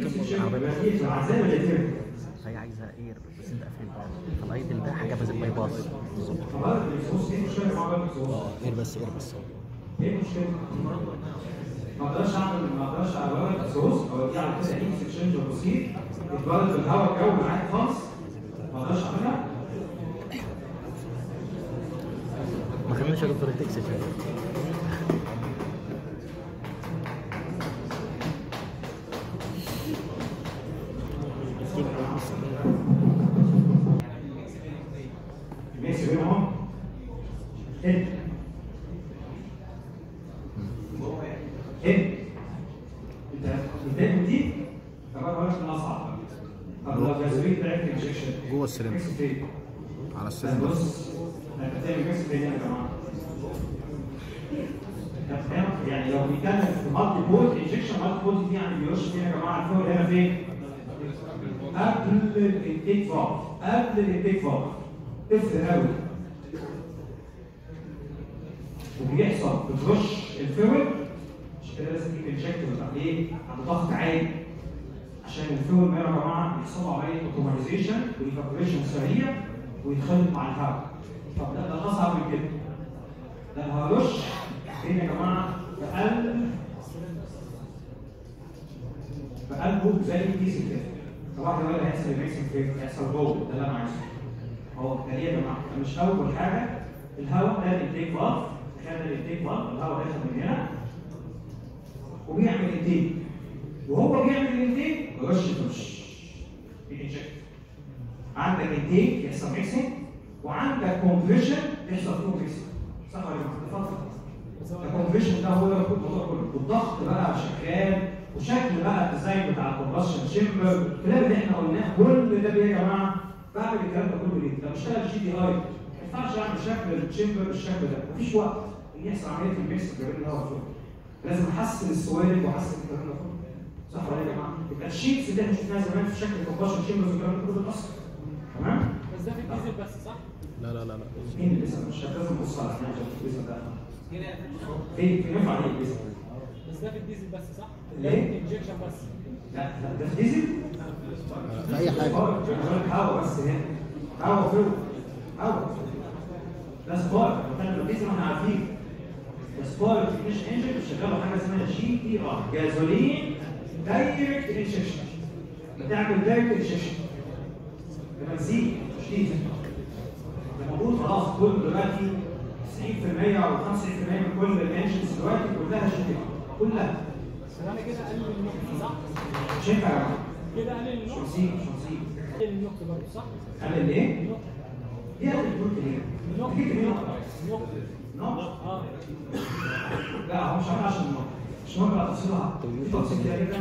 هي عايزه اير بس انت قافل الباب، فالايدل ده حاجه باي باص بالظبط. اير بس ايه المشكله؟ ما اقدرش على ورق اكسوس او ادي على كده هيت اكسشينج بسيط يتبرد بالهواء الجو معاك خالص. ما اقدرش اعملها. ما خليناش يا دكتور التكسي الميكس بينهم هيد انت دي كمان ورش من اصعب. طب لو جاذبيه دايركت انجكشن جوه السلم على السلم بص هتعمل ميكس بين يا جماعه. يعني لو بيتكلم في مالتي بول انجكشن، مالتي بول دي يعني بيرش فين يا جماعه؟ الفول هنا فين؟ قبل الانتيك فالف تفرق قوي. وبيحصل بترش الفول عشان كده لازم تجيب انجكتور عليه عند ضغط عالي عشان الفول يا جماعه يحصل له عمليه اوتوماتيزيشن وايفابوريشن سريع ويتخلط مع الهواء. طب ده اصعب من كده. ده الهرش فين يا جماعه؟ بقلبه زي الكيس كده. طبعا ده هيحصل الميكسنج فين؟ هيحصل جوه، ده اللي انا عايزه. اهو ده ليه يا جماعه؟ مش اول حاجه الهواء ده الانتيك فالف، خلينا الانتيك فالف الهواء داخل من هنا وبيعمل انتيك. وهو بيعمل الانتيك رش بينجكت. عندك انتيك يحصل ميكسنج وعندك كومبريشن يحصل فيه ميكسنج. صح ولا لا؟ الكومبريشن ده هو الموضوع كله، والضغط بقى شغال وشكل بقى الديزاين بتاع الكومبرشن شيمبر، الكلام اللي احنا قلناه كل ده يا جماعه. بعمل الكلام ده كله ليه؟ لما اشتغل جي دي اي ما ينفعش اعمل شكل الشيمبر بالشكل ده، مفيش وقت ان يحصل عمليه الميكس ما بين الهواء والفوق. لازم احسن السوالف واحسن الكلام ده كله. صح ولا يا جماعه؟ يبقى الشيتس اللي احنا شفناها زمان في شكل الكومبرشن شيمبر والكلام ده كله اتاثر. تمام؟ بس ده في الديزل بس صح؟ لا مين اللي لسه مش لازم نبص على الديزل ده. فين ينفع عليه الديزل؟ بس ده في الديزل بس صح؟ ليه؟ انجكشن بس. لا ده في ديزل؟ في اي حاجه هوا بس هنا هوا فوق هوا. ده سبارك، مثلا الديزل احنا عارفين السبارك مش انجن بيشغلوا حاجه اسمها جي تي ار، جازولين دايركت انجكشن. بتعمل دايركت انجكشن بنزين مش ديزل. المفروض خلاص كل دلوقتي 90% او 95% من كل الانجنز دلوقتي كلها جي تي ار كلها. بس انا كده اقلل النقطه صح؟ مش ينفع يا جماعه. كده اقلل النقطه. شمسين اقلل النقطه برضه صح؟ قلل ايه؟ النقطه. ايه قلل النقطه ليه؟ النقطه جبت مين نقطه؟ النقطه. نقطه؟ لا هو مش عامل عشان النقطه. مش مهم بقى تفصيلها. في تفصيل كده جدا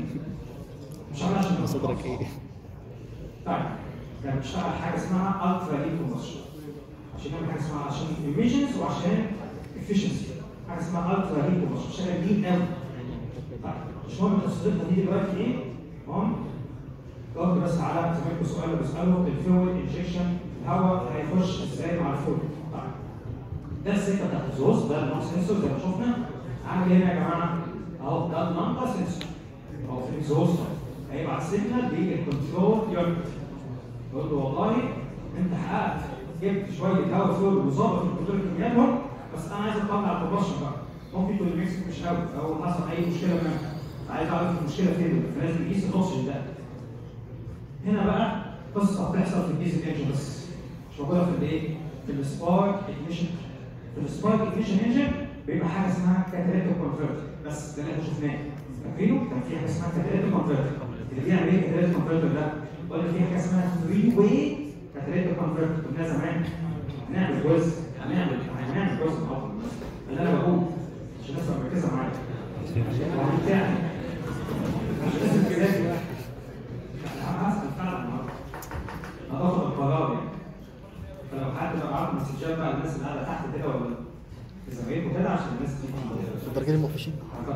مش عامل عشان النقطه. صدرك ايه؟ طيب كان بيشتغل حاجه اسمها الترا ليد كومبشن. عشان نعمل حاجه اسمها عشان ايميشنز وعشان افشنسي. حاجه اسمها الترا ليد كومبشن شغال لين قوي. طيب مش مهم تصديقها دي دلوقتي ايه؟ المهم ضغط بس على زميلكم السؤال اللي بساله الفيول انجكشن الهواء هيخش ازاي مع الفيول. طيب ده السكه بتاعت الزوز، ده النون سنسور زي ما شفنا. عامل هنا يا جماعه اهو ده النون سنسور اهو في الزوز هيبعت سيجنال للكنترول يونت. يقول له والله انت حققت جبت شويه هواء فيول وظابط الكنترول كمياتهم، بس انا عايز اطلع الكومبشن بقى. ممكن يكون الميكس مش قوي او حصل اي مشكله منها. عايز اعرف المشكله فين، فلازم نقيس الاكسجين ده. هنا بقى قصه بتحصل في الديزل انجن بس مش موجوده في الايه؟ في السبارك اجنيشن. في السبارك اجنيشن انجن بيبقى حاجه اسمها كاتاليتيك كونفرتر، بس ده اللي احنا شفناه. فاكرينه؟ كان في حاجه اسمها كاتاليتيك كونفرتر. اللي بيعمل ايه كاتاليتيك كونفرتر ده؟ قلنا في حاجه اسمها 3 واي كاتاليتيك كونفرتر. كنا زمان هنعمل جزء، هنعمل جزء النهارده. اللي انا بقول عشان الناس تبقى مركزه معايا. وهنتعب. عشان لازم تذاكر. انا هسال فعلا النهارده. هتاخد القرار يعني. فلو حد بقى عارف مسجات بقى الناس اللي قاعده تحت كده ولا زمايلكم كده عشان الناس تيجي الدرجة المفشين.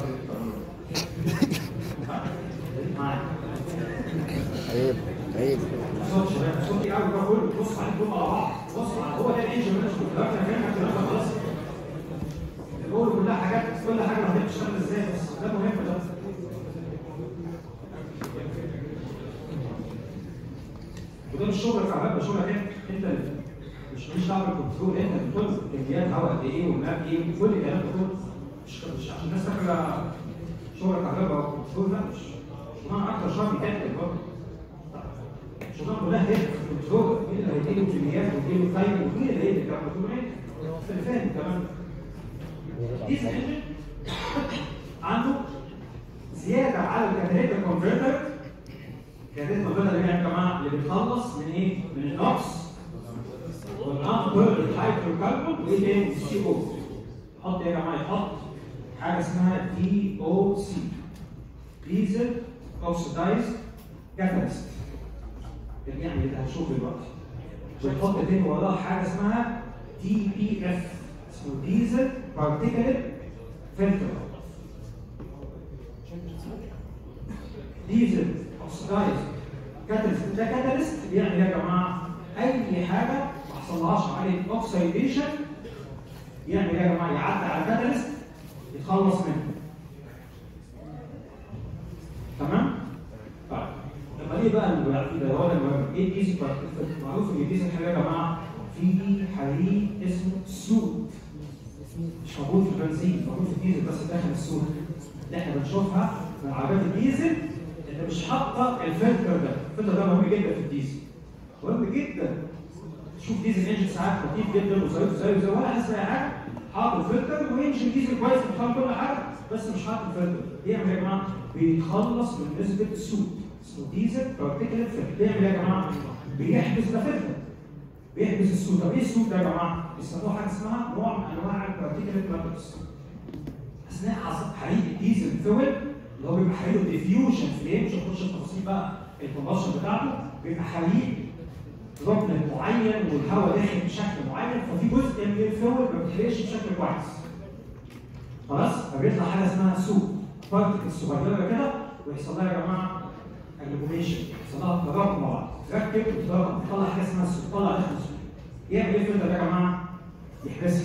عيب عيب. صوتي قوي ده كله بص عليكم على بعض، بص على هو ده الانجن مانجمنت. دلوقتي انا فاهم الكلام ده خلاص. الأول كلها حاجات، كل حاجه ما بتشتغل ازاي، بس ده مهم ده. وده مش شغلك على ده شغلك انت مش دعوه بالكنترول، انت بتقول كميات هواء قد ايه والماب ايه وكل الكلام ده كله. مش عشان الناس فاكره شغلك على ده كنترول، لا مش شغلانه اكتر شغل بيتكتب برضه. الشغلانه كلها هي الكنترول، مين اللي هيديله كميات ويديله تايم ومين اللي هيدي الكلام ده كله ايه؟ انت فاهم الكلام ده. ديزل انجن عنده زياده على الكاتاليتيك كونفرتر. الكاتاليتيك كونفرتر اللي يا جماعه اللي بيتخلص من ايه؟ من النوكس والانبرد هيدروكربون وايه تاني؟ السي او. يحط ايه يا جماعه؟ يحط حاجه اسمها دي او سي، ديزل اوكسيدايز كاتاليست. اللي يعني اللي هنشوف دلوقتي. ويحط تاني وراه حاجه اسمها دي بي اف، اسمه ديزل بارتيكلت فلتر. ديزل اوكسيدايز كاتاليست ده كاتاليست بيعمل يا جماعه اي حاجه ما حصلهاش عمليه اوكسيديشن، يعمل يا جماعه يعدي على الكاتاليست يتخلص منه. تمام؟ طيب لما ليه بقى ده هو المهم؟ ايه الديزل بارتيكلت؟ معروف ان الديزل حاجه يا جماعه في حريق اسمه سود. مش موجود في البنزين، موجود في الديزل بس داخل السود. اللي احنا بنشوفها في عربيات الديزل انت مش حاطه الفلتر ده، الفلتر ده مهم جدا في الديزل. مهم جدا. تشوف ديزل انجن ساعات لطيف جدا وزي ولا حاسس باي حاجه، حاطط الفلتر وينجن ديزل كويس بيخلص كل حاجه بس مش حاطط الفلتر. بيعمل يا جماعه؟ بيتخلص من نسبه السود. اسمه ديزل بارتيكلت فلتر. بيعمل يا جماعه؟ بيحبس ده فلتر. بيحبس السود. طب ايه السود ده يا جماعه؟ بيسموه حاجه اسمها نوع من انواع البارتيكلت ماتريكس. اثناء حريق الديزل فويل اللي هو بيبقى حريقه ديفيوجن فليم، مش هنخش في التفاصيل بقى الكومبشن بتاعته، بيبقى حريق ركن معين والهواء داخل بشكل معين، ففي جزء من الفويل ما بيتحرقش بشكل كويس. خلاص؟ فبيطلع حاجه اسمها سود، بارتيكلز صغيره كده ويحصل لها يا جماعه اجلوميشن، يحصل لها تراكم مع بعض، تركب وتراكم تطلع حاجه اسمها السود، تطلع داخل السود. يعمل ايه الفلتر ده يا جماعه؟ يحبسها.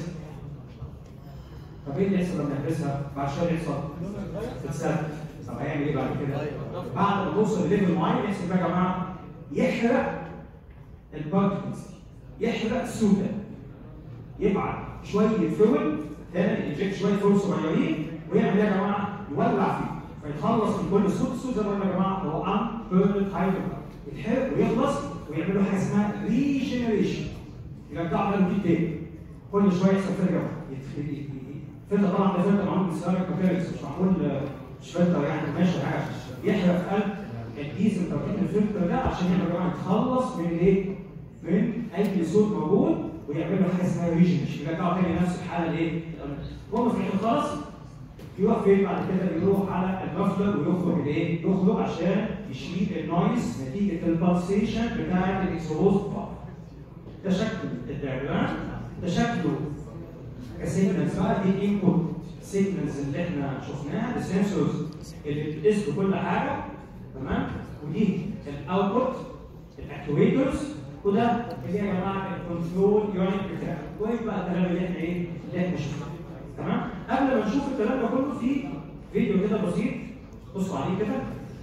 طب ايه اللي يحصل لما يحبسها؟ بعد شويه يحصل تتسد. طب هيعمل ايه بعد كده؟ بعد ما توصل لليفل معين يحصل بقى يا جماعه يحرق البارتكلز، يحرق السود ده. يبعت شويه فويل تاني، ينجكت شويه فويل صغيرين ويعمل ايه يا جماعه؟ يولع فيه فيتخلص من كل السود. السود زي ما قلنا يا جماعه هو ان بيرنت هيدروكربون، يتحرق ويخلص ويعمل له حاجه اسمها ريجنريشن، يرجعوا له جديد تاني. كل شويه يحصل فلتر فلتر. طبعا ده فلتر معمول من سيراميك ماتيريالز، مش معمول مش فلتر يعني ماشي حاجه يحرق في قلب الديزل بارتيكل الفلتر ده عشان يعمل يا جماعه يتخلص من ايه؟ من اي صوت موجود ويعمل له حاجه اسمها ريجنريشن، يرجعوا تاني نفس الحاله الايه؟ المهم في الاخر خلاص يروح فين بعد كده؟ يروح على المفلر ويخرج الايه؟ يخرج عشان يشيل النويز نتيجه البالسيشن بتاعه الاكسبوست بار. ده شكل الدياجرام، ده شكله كسيجنالز بقى. دي الانبوت سيجنالز اللي احنا شفناها، السنسورز اللي بتقيس كل حاجه، تمام؟ ودي الاوتبوت الاكتويترز، وده اللي يا جماعه الكنترول يونت بتاعه. كويس بقى الكلام اللي احنا ايه؟ اللي احنا شفناه. تمام؟ قبل ما نشوف الكلام ده كله في فيديو كده بسيط بصوا عليه كده.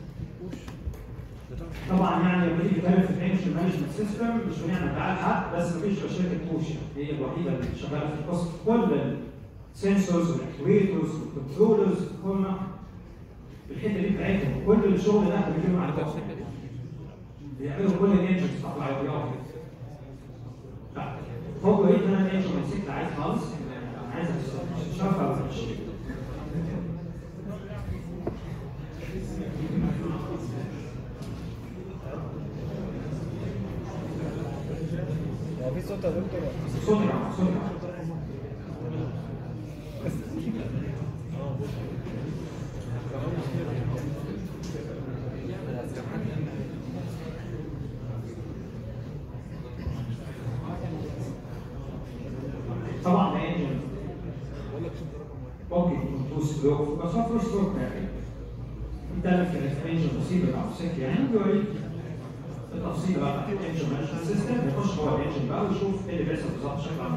طبعا يعني لما تيجي تتكلم في الانجن مانجمنت سيستم مش بنعمل دعايه لحد، بس مفيش غير شركه بوش هي الوحيده اللي شغاله في القصه. كل السنسورز والاكتويترز والكنترولرز هم الحته دي بتاعتهم، كل الشغل ده احنا بنتكلم على القصه. بيعملوا كل الانجنز بتاعت العربيات. هو ايه انا ماشي مسكت عايز خالص انا عايز اشرف او اشتري. هو في صوت يا دكتور؟ صوت طبعا ده انجن ممكن يكون تو ستروك بس هو فور ستروك يعني ده في الانجن مصيبه او سكه يعني بيوريك التفصيل بقى بتاع الانجن مانجمنت سيستم يخش جوه الانجن بقى ويشوف ايه اللي بيحصل بالظبط شكل عامل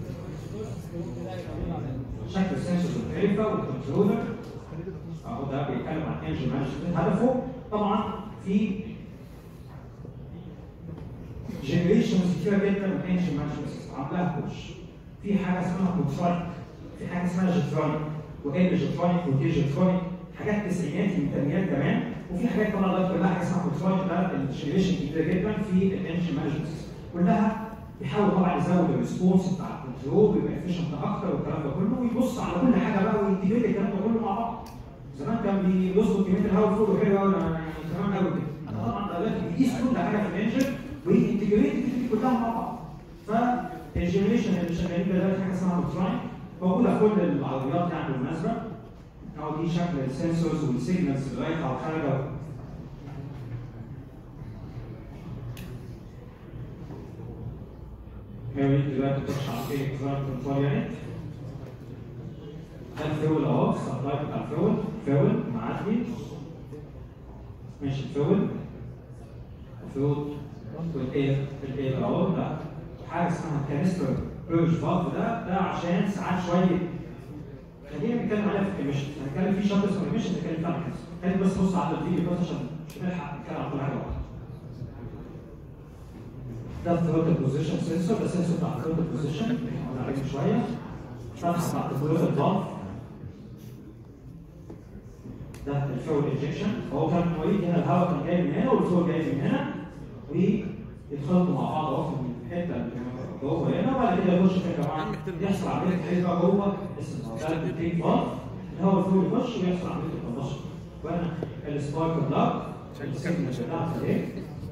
ازاي. شكل السنسورز الخليفه والكنترولر اهو ده بيتكلم عن الانجن مانجمنت. هدفه طبعا في جنريشنز كتيره جدا من الانجن مانجمنت سيستم عاملاها كوش. في حاجه اسمها كونترولر، في حاجه اسمها جيترونيك وال جيترونيك ودي جيترونيك، حاجات تسعيناتي من الثمانينات كمان، وفي حاجات طبعا دلوقتي كلها حاجه اسمها كونترولر. ده الجنريشن كتيره جدا في الانجن مانجمنت سيستم كلها بيحاول طبعا يزود الريسبونس بتاع الكنترول ويبقى افيشنت اكتر والكلام ده كله، ويبص على كل حاجه بقى وينتجريت الكلام ده كله مع بعض. زمان كان بيظبط كميه الهواء فوق وحلو قوي يعني تمام قوي كده. طبعا دلوقتي بيقيس كل حاجه في الانجن وينتجريت كلها مع بعض. فالجنريشن اللي شغالين دلوقتي حاجه اسمها كونترولر موجوده في كل العربيات يعني بالمناسبه. اهو دي شكل السنسورز والسيجنالز اللي رايحه وخارجه. هي دلوقتي بتخش على ايه؟ كنترول يعني. ده الفيول اهو، السبلاي بتاع الفيول معدي. ماشي الفيول والاير اهو. ده حاجه اسمها كانستر بيرج فالف. ده عشان ساعات شويه خلينا نتكلم عليها في الكميشن، هنتكلم في شابترز في الكميشن نتكلم فيها عن كذا. خلينا بس بص على الفيديو بس عشان مش نلحق نتكلم عن كل حاجه واحده. ده الثروتل بوزيشن سنسور، ده السنسور بتاع الثروتل بوزيشن قلنا عليه من شويه. فتحه بتاعت الثروتل فالف. ده الفيول انجكشن، هو كان مواليد هنا الهواء كان جاي من هنا والفيول جاي من هنا ويتخلطوا مع بعض اهو في الحته اللي جوه هنا، وبعد كده يخش في الجماعه يحصل عمليه حركه جوه ده البريك فالف، الهواء الفيول يخش ويحصل عمليه الكومبشن. وهنا السبارك بلاج السيجنال بتاعته ايه؟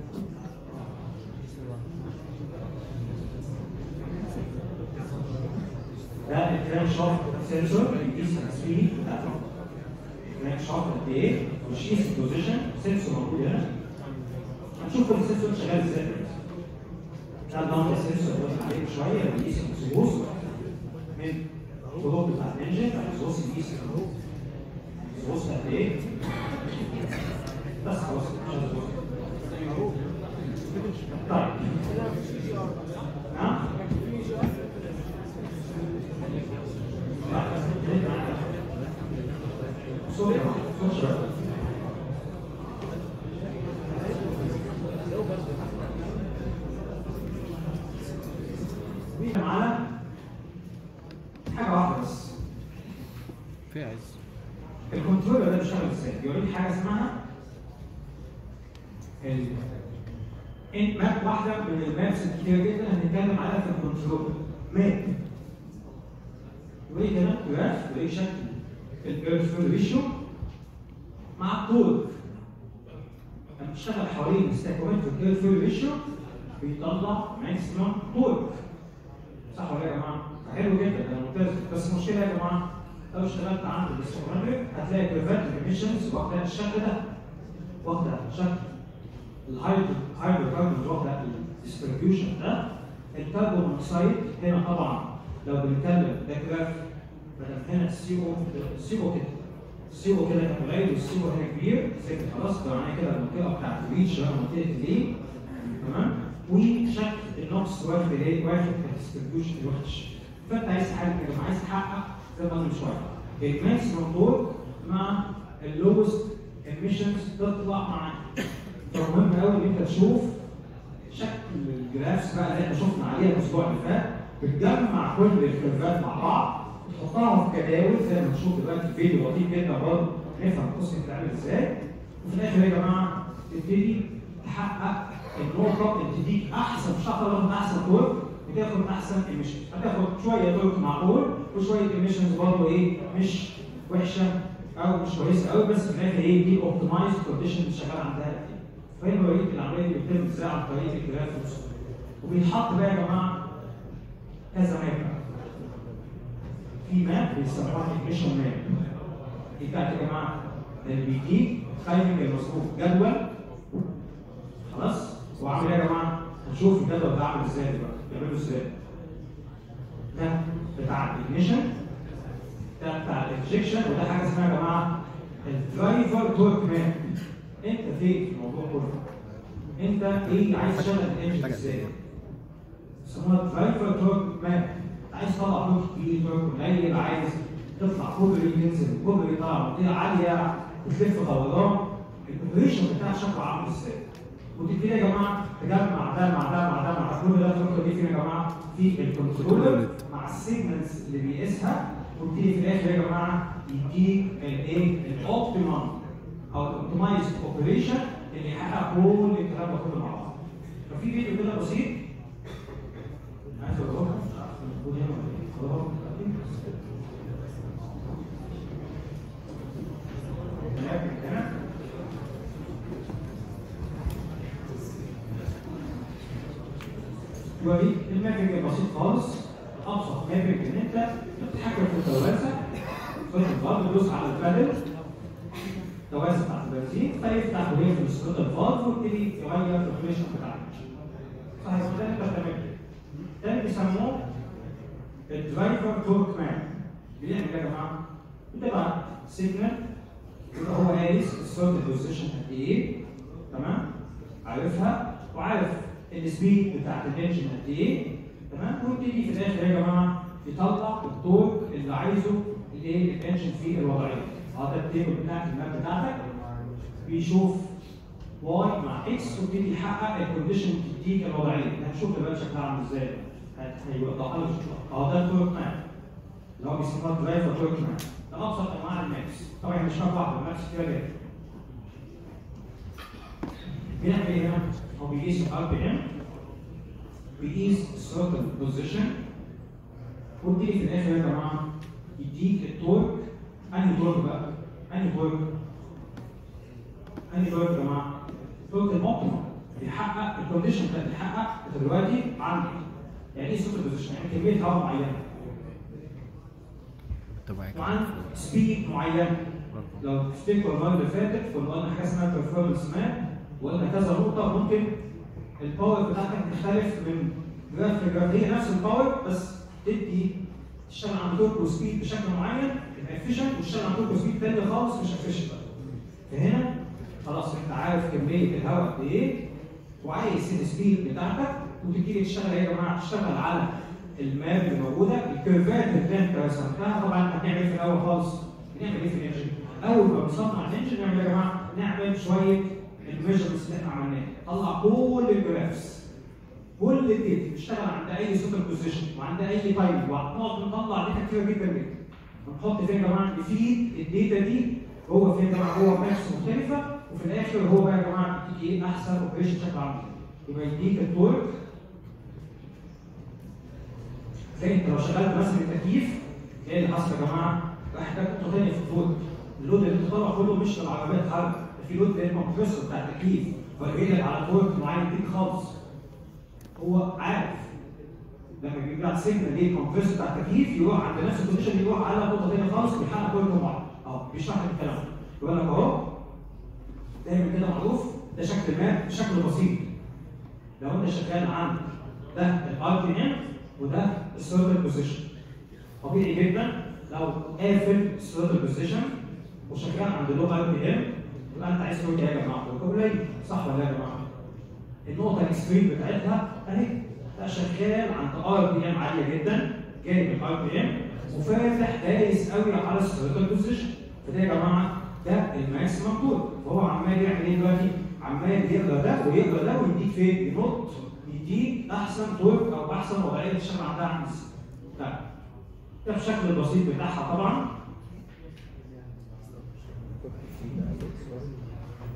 ده الكرانك شافت سنسور بيقيس السبيد بتاعته. الكرانك شافت قد ايه؟ ويقيس البوزيشن، سنسور موجود هنا. هنشوف السنسور شغال ازاي. ده النمبر سنسور اللي قلنا عليه شويه بيقيس الاكسبوز من الخطوط بتاع الانجن. الاكسبوز بيقيس الاكسبوز قد ايه؟ بس خلاص طيب نعم على حاجه واحده بس في عز الكنترولر ده بيشتغل ازاي؟ بيوريك حاجه اسمها ماب. واحده من المابس الكتير جدا هنتكلم عليها في الكنترولر. ماب يوريك هنا جراف، يوريك شكل البيرفول ريشيو مع الطول. لما بتشتغل حوالين الستاكومنت في البيرفول ريشيو بيطلع ماكسيمم طول. صح ولا يا جماعه؟ حلو جدا ده ممتاز. بس المشكله يا جماعه لو اشتغلت عند الاستكومنت هتلاقي كيرفات الاميشنز واخده الشكل ده، واخده شكل الهايدروكاربون، واخده الديستريبيوشن ده. الكربون مونوكسيد هنا طبعا لو بنتكلم ده جراف بدل هنا السي او كده، السي او كده كان قليل والسي او هنا كبير، خلاص ده معناه كده المنطقه بتاعت الريتش بقى منطقه الليل تمام. وشكل النقص واخد ايه؟ واخد الديستريبيوشن الوحش. فانت عايز تحقق يا جماعه، عايز تحقق زي ما قلنا من شويه الماكسيمم تورك مع اللوست ايميشنز تطلع معاك. فمهم قوي ان انت تشوف شكل الجرافس بقى اللي احنا شفنا عليها الاسبوع اللي فات، بتجمع كل الكيرفات مع بعض تحطها في جداول زي ما هنشوف دلوقتي. الفيديو لطيف جدا برضه نفهم القصه بتتعمل ازاي. وفي الاخر يا جماعه تبتدي تحقق النقطه اللي تديك احسن، مش هتقدر تاخد احسن تورك وتاخد احسن ايميشنز. هتاخد شويه تورك معقول وشويه ايميشنز برضه ايه مش وحشه او مش كويسه قوي، بس في الاخر ايه دي اوبتمايز كونديشن اللي شغال عندها. فهنا بوريك العمليه اللي بتتم ازاي عن طريق الجرافيكس. وبيتحط بقى يا جماعه كذا ماب. في ماب بيسموها ايميشن ماب. دي بتاعت يا جماعه اللي بيديك تايمنج المظبوط، جدول خلاص. وعامل ايه يا جماعه؟ هنشوف الجدول ده عامل ازاي دلوقتي، بيعمله ازاي. ده بتاع الايجنيشن، ده بتاع الانجكشن، وده حاجه اسمها يا جماعه الدرايفر تورك ماب. انت فين في الموضوع كله؟ انت ايه عايز تشغل الانجن ازاي؟ بيسموها الدرايفر تورك ماب. عايز تطلع تورك كبير، تورك قليل، عايز تطلع كوبري تنزل كوبري طالع منطقه عاليه وتلف دوران، الاوبريشن بتاعك شكله عامل ازاي؟ وتبتدي يا جماعه تجمع ده مع ده مع ده مع كل ده. النقطه دي فين يا جماعه؟ في الكنترولر مع السيجنالز اللي بيقيسها، ويبتدي في الاخر يا جماعه يديك الايه؟ الاوبتيمم او الاوبتمايزد اوبريشن اللي يحقق كل الكلام ده كله مع بعض. ففي فيديو كده بسيط عايز اقول يوريك المابنج البسيط خالص. ابسط مابنج ان انت بتتحكم في التوازن، برضه تدوس على البادل التوازن بتاعت البنزين فيفتح ويقفل السكوت الفالف ويبتدي يغير الاوبريشن بتاع الانجن. صحيح ده انت بتعمله. ده بيسموه الدرايفر تورك ماب. بيعمل ايه يا جماعه؟ بتبعت سيجنال يبقى هو قايس السورت بوزيشن قد ايه، تمام؟ عارفها وعارف السبيد بتاعت الانجن قد ايه، تمام؟ ويبتدي في الاخر يا جماعه يطلع التورك اللي عايزه الايه؟ الانجن في الوضعيه. ده التيبل بتاعك الماب بتاعتك بيشوف واي مع اكس ويبتدي يحقق الكونديشن تديك الوضعيه. هنشوف دلوقتي شكلها عامل ازاي. هيوضحها لك ده التورك ماب اللي هو بيسموها درايفر تورك ماب. ده ابسط انواع المابس. طبعا مش ماب واحده، المابس كتير جدا. بيعمل ايه هنا؟ هو بيقيس الار بي ام، بيقيس السيركل بوزيشن، ويبتدي في الاخر يا جماعه يديك التورك. انهي تورك بقى؟ انهي تورك؟ انهي تورك يا جماعه؟ تورك الاوبتيمم بيحقق الكونديشن ده، بيحقق دلوقتي عندك يعني ايه سيركل بوزيشن؟ يعني كميه هواء معينه وعن سبيد معينه. لو تفتكروا المره اللي فاتت كنا قلنا حاجه اسمها بيرفورمانس ماب، وقلنا كذا نقطه ممكن الباور بتاعتك تختلف من جراف لجراف. هي نفس الباور بس تدي تشتغل عن تورك وسبيد بشكل معين يبقى افيشنت، وتشتغل عن تورك وسبيد تاني خالص مش افيشنت. فهنا خلاص انت عارف كميه الهواء قد ايه وعايز السبيد بتاعتك، وتبتدي تشتغل ايه يا جماعه؟ تشتغل على الماب اللي موجوده، الكيرفات اللي انت رسمتها. طبعا هنعمل ايه في الاول خالص؟ بنعمل ايه في الانجن؟ اول ما بنصنع الانجن نعمل ايه يا جماعه؟ نعمل شويه الميجرمنتس اللي احنا عملناها، نطلع كل الجرافس كل الداتا، نشتغل عند اي سوبر بوزيشن وعند اي تايم، ونقعد نطلع داتا كتير جدا جدا. ونحط فين يا جماعه؟ نفيد الداتا دي هو فين يا جماعه؟ هو مابس مختلفه، وفي الاخر هو بقى يا جماعه يديك ايه؟ احسن اوبريشن شكل عامل يبقى يديك التورك. زي انت لو شغلت مثلا التكييف ايه اللي حصل يا جماعه؟ راح تحتاج نقطه ثانيه في التورك. اللود اللي انت طالع كله مش للعربيات حرب، في لود للكمبريسور بتاع التكييف، فجاي لك على تورك معين يديك خالص. هو عارف لما بيجي لك سيجنال ليه الكمبريسور بتاع التكييف يروح عند نفس البوزيشن يروح على نقطه ثانيه خالص بيحقق تورك معين. بيشرح لك الكلام ده. يقول لك اهو دايما كده معروف ده شكل الماب بشكل بسيط. لو انت شغال عند ده الار بي ام وده السيركل بوزيشن، طبيعي جدا لو قافل السيركل بوزيشن وشغال عند اللو ار بي ام يبقى انت عايز تقول ايه يا جماعه؟ قليل صح ولا يا جماعه؟ النقطه الاكستريم بتاعتها اهي ده شغال عند ار بي ام عاليه جدا جاي من الار بي ام وفاتح دايس قوي على السيركل بوزيشن. فده يا جماعه ده الماكسيمم تورك. فهو عمال يعمل ايه دلوقتي؟ عمال يقرا ده ويقرا ده ويديك فين؟ ينط يديك احسن تورك او احسن وضعيه تشتغل عندها عند ده بشكل البسيط بتاعها طبعا.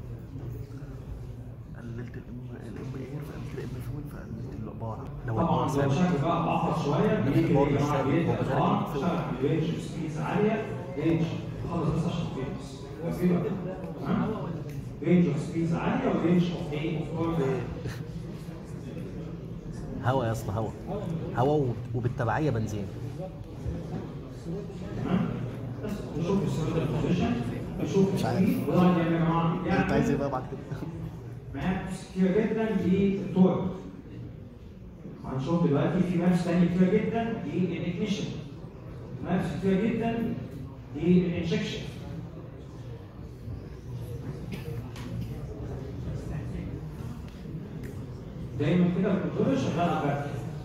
قللت الام اير فقللت الام فويل فقللت العباره. طبعا لو شكل بقى معقد شويه بيجي يا جماعه جيت طبعا شغل رينج سبيدز عاليه رينج خلص بس عشان تفهم تمام رينج اوف سبيدز عاليه ورينج اوف ايه اوف هوا يا اسطى، هوا وبالتبعيه بنزين. تمام بس نشوف السيرفر بوزيشن نشوف السبيد وده يا جماعه انت عايز ايه بقى بعد كده؟ مابس كتير جدا للتورك. هنشوف دلوقتي في مابس تانية كتير جدا للإجنيشن، مابس كتير جدا للإنجكشن. دايما كده الكنترول شغال على الباك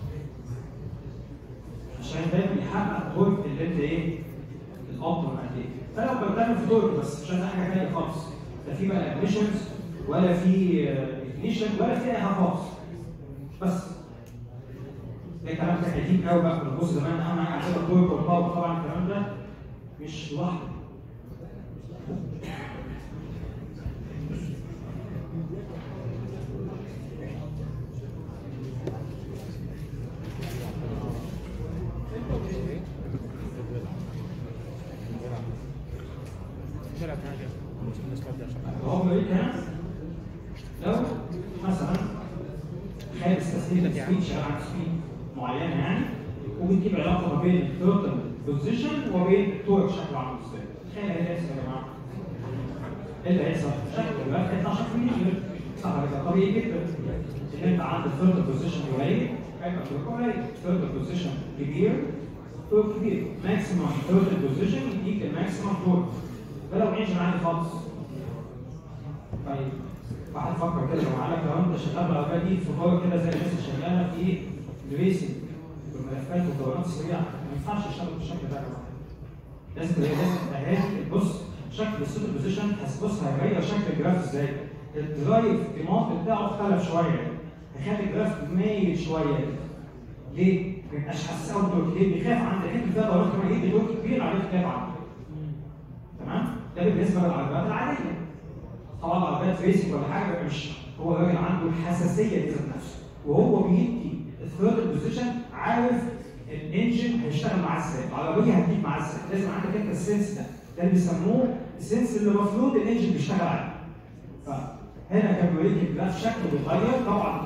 عشان دايما يحقق التورك اللي انت ايه الأفضل قد ايه. فلو بتكلم في تورك بس مش عايز حاجة تانية خالص، لا في بقى اجنيشنز ولا في اجنيشن ولا في اي حاجة خالص. بس ده كلام كان قديم قوي بقى، كنا بص زمان اهم حاجه عندنا التورك والباور، طبعا الكلام ده مش لوحده. هو ايه كان لو مثلا خالص تسليم سبيد شغال على سبيد معينه يعني وبتجيب علاقه ما بين التوتال بوزيشن وبين التورك شكله عامل ازاي. تخيل ايه اللي هيحصل يا جماعه؟ ايه اللي هيحصل؟ شكله دلوقتي هيطلع شكل ميجر صح كده طبيعي جدا ان انت عندك التوتال بوزيشن قليل هيبقى التورك قليل، التوتال بوزيشن كبير تورك كبير، ماكسيمم توتال بوزيشن يديك الماكسيمم تورك. ده لو انجن عادي خالص. طيب واحد فكر كده لو معاك لو انت شغال بالعربيه دي في باور كده زي الناس اللي شغاله في الريسنج والملفات والدورات السريعه ما ينفعش يشتغل بالشكل ده يا جماعه. لازم تبقى هادي. بص شكل السوبر بوزيشن بص هيغير شكل الجراف ازاي؟ الدرايف الديماند بتاعه اختلف شويه هيخلي الجراف مايل شويه. ليه؟ ما يبقاش حاسس قوي بالتورك، ليه؟ بيخاف عندك انت فيها دورات كمان يدي تورك كبير عليك خاف عنه. تمام؟ ده بالنسبه للعربيات العاديه. طبعا العربيات ريسنج ولا حاجه مش هو الراجل عنده الحساسيه دي ذات نفسه وهو بيدي الثيرد بوزيشن عارف الانجن هيشتغل معاه ازاي، العربيه هتجيب معاه ازاي، لازم عندك انت السنس ده اللي بيسموه السنس اللي المفروض الانجن بيشتغل عليه. فهنا كان بيوريك الجراف شكله بيتغير طبعا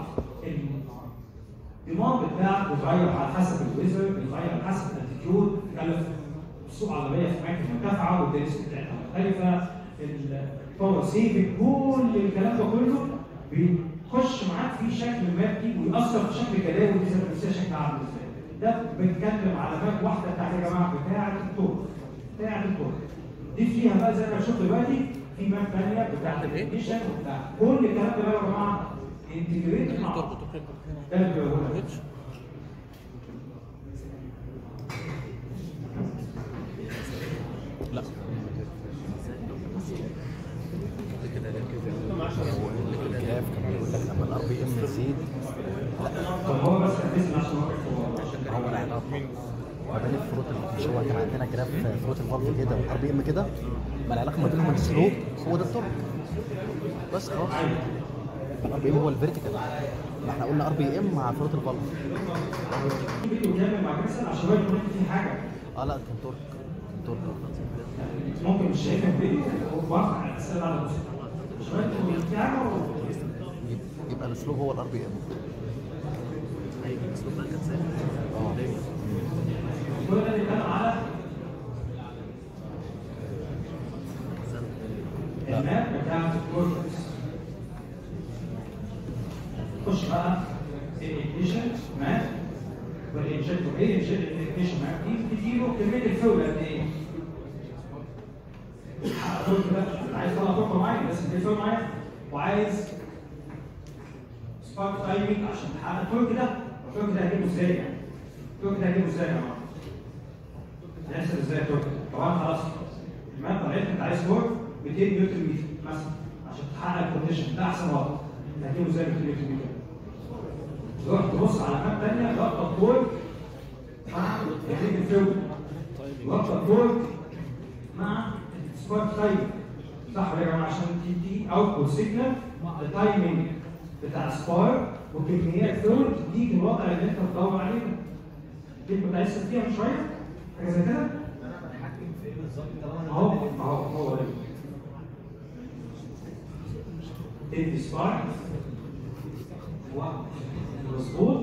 الديماند بتاعك بيتغير على حسب الويزر، بيتغير على حسب الالتيتيود، بتتكلم السوق العربيه في اماكن مرتفعه والدنس بتاعتها مختلفه، باور سيفنج كل الكلام ده كله بيخش معاك في شكل مادي ويأثر في شكل جداول دي ذات نفسها شكل عامل ازاي. ده بنتكلم على ماب واحده بتاعت يا جماعه بتاعت التورك. بتاعت التورك دي فيها بقى زي ما هنشوف دلوقتي في ماب ثانيه بتاعت الاجنيشن وبتاع كل الكلام ده بقى يا جماعه انتجريت مع بعض. ده اللي بيقوله لا الجراف كان بيقول لك لما الار بي ام يزيد طب هو بس تحديث عشان هو العلاقه ما بين الفروت مش هو كان عندنا جراف فروت الفالف كده والار بي ام كده، ما العلاقه ما بينهم السلوب هو ده التورك بس خلاص. الار بي ام هو الفيرتيكال، ما احنا قلنا ار بي ام مع فروت الفالف. فيديو كامل مع كريستال عشان هو يكون في حاجه لا كان تورك ممكن مش شايفها في فيديو وواقع على الاسئله على الموسيقى شويه يبقى الاسلوب هو الار بي ام. ايوه الاسلوب ده كان ثابت. كل ده بيتكلم على الماب بتاعت الكورتكس. خش بقى الانيشن ماب والانجكتور. ايه الانيشن ماب دي؟ بتديله كميه الفول قد ايه؟ عايز طلع طاقه معين بس الفول معين وعايز سبارك تايمينج عشان تحقق التورك ده. التورك ده هجيبه ازاي يعني؟ التورك ده هجيبه ازاي يا جماعه؟ هنحسب ازاي التورك؟ طبعا خلاص الماب طلعت انت عايز تورك 200 نيوتن متر مثلا عشان تحقق الكونديشن ده احسن وضع. هتجيبه ازاي 200 نيوتن متر؟ تروح تبص على ماب ثانيه لقطه التورك مع تكنيك الفيول. لقطه التورك مع سبارك تايمينج صح يا جماعه عشان تدي اوتبوت سيجنال التايمينج بتاع السبارك وكميات فلويد تديك الوضع اللي انت بتدور عليه. دي كنت عايز فيها من شويه حاجه زي كده. انا بتحكم في ايه بالظبط طالما هو ده. تدي سبارك مظبوط.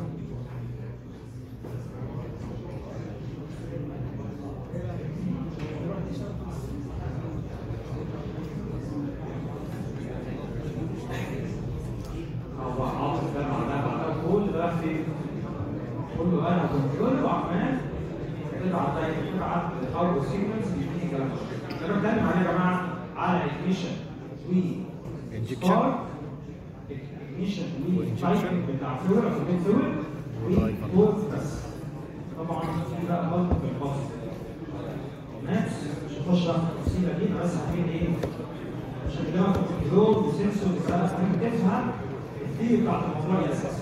هو عاطف ده معناه كل ده في كله انا كنترول وعمال تبعت اول سيكونس بيديني كلام. انا بتكلم عليه يا جماعه على اجنيشن انجكشن اجنيشن وتايبنج بتاع فلويد او فلويد بس. طبعا في بقى غلط في الفصل. نفس مش هخش في التفصيله دي بس عارفين ايه؟ عشان كده كنترول وسنسور بتاعت تفهم الثيوري بتاعت الموضوع الاساسي.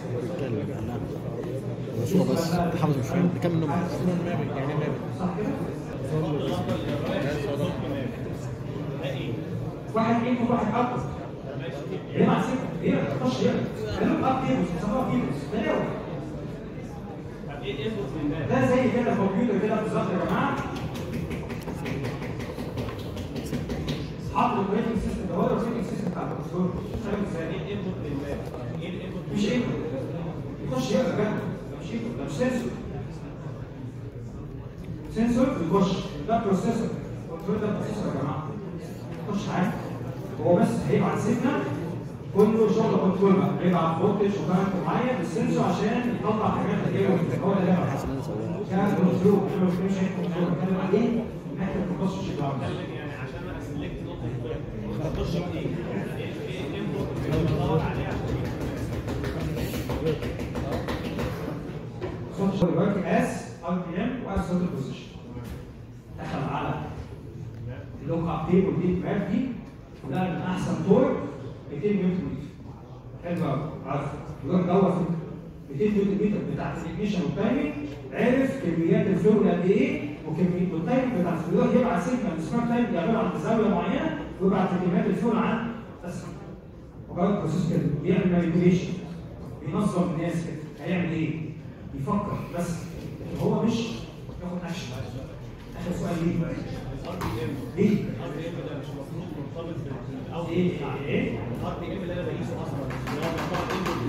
صورة بس حافظ مش فاهم بكام نمرة صح كده؟ واحد ايه وواحد اكبر. ليه مع سكه؟ ليه ما تخش هنا؟ كلام اب كيبلز بيسموها كيبلز ده ليه؟ طب ايه الانبوت من ده؟ ده زي كده الكمبيوتر كده بالظبط يا جماعه. حط الاوبريتنج سيستم ده هو الاوبريتنج سيستم بتاع الكمبيوتر. شغال ازاي؟ ايه الانبوت من ده؟ ايه الانبوت؟ مش ايه؟ يخش هنا بجد مش ايه؟ ده مش سنسور. سنسور بيخش ده بروسيسور. الكمبيوتر ده بروسيسور يا جماعه. يخش عادي. هو بس هيبعت سيجنال كله شغل كنترول بقى، هيبعت فولتج وكارنت معين للسنسور عشان يطلع حاجات كتير. هو ده اللي هيبعت. كان كنترول مش كنترول بتكلم عليه من ناحيه البروسيسور شكل عامل. يعني عشان انا اسلكت نقطه هخش بايه؟ ايه الانبوت اللي بدور عليه عشان صوت دلوقتي اس ار بي ام واس صوت البوزيشن. دخل على اللوك اب تيبل دي ماب دي وده من احسن تورك 200 نيوتن متر. حلو قوي عارف يروح دور في 200 نيوتن متر بتاعت الاجنيشن والتايمنج. عرف كميات الفلويد قد ايه وكميه التايمنج بتاع الفلويد. يبعت سيجنال اسمها تايمنج يعملها عند زاويه معينه ويبعت كميات الفلويد عن بس. وجرب بروسيس كده بيعمل مانيبيوليشن بينظم الناس كده. هيعمل ايه؟ يفكر بس هو مش ياخد اكشن. اخر سؤال ليه؟ ليه؟ الار بي ام ده مش المفروض مرتبط بالاوت ايه؟ ايه؟ الار بي ام اللي انا بقيسه اصلا اللي هو بيعتبر انبوت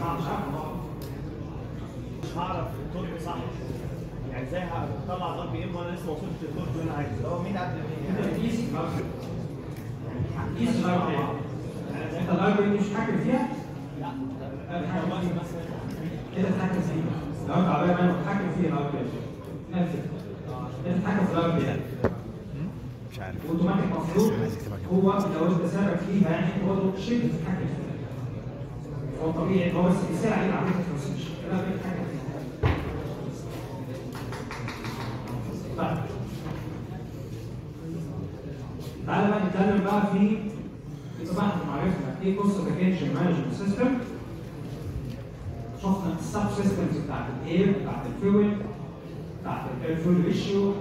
مش هعرف التورك صح. يعني ازاي هطلع الار بي ام وانا لسه ما وصلتش للتورك اللي انا عايزه؟ هو مين عدل انت بتقيس قيس اللايبرري. انت اللايبرري مش حاكم فيها؟ لا كده تتحكم فيها. لو انت عربيه ما تتحكم فيها اللايبرري. نفس انت تتحكم في اللايبرري. مش عارف اوتوماتيك مفروض هو لو انت سابق فيها يعني انت برضه شبه تتحكم فيها. هو طبيعي هو بس بيساعد على عمليه الترانسميشن. كده بيتحكم فيها. طيب تعالى بقى نتكلم بقى في طبعا احنا عرفنا ايه قصه الانجن مانجمنت سيستم. شفنا السب سيستمز بتاعت الاير بتاعت الفيول بتاعت الاير فيول ريشيو.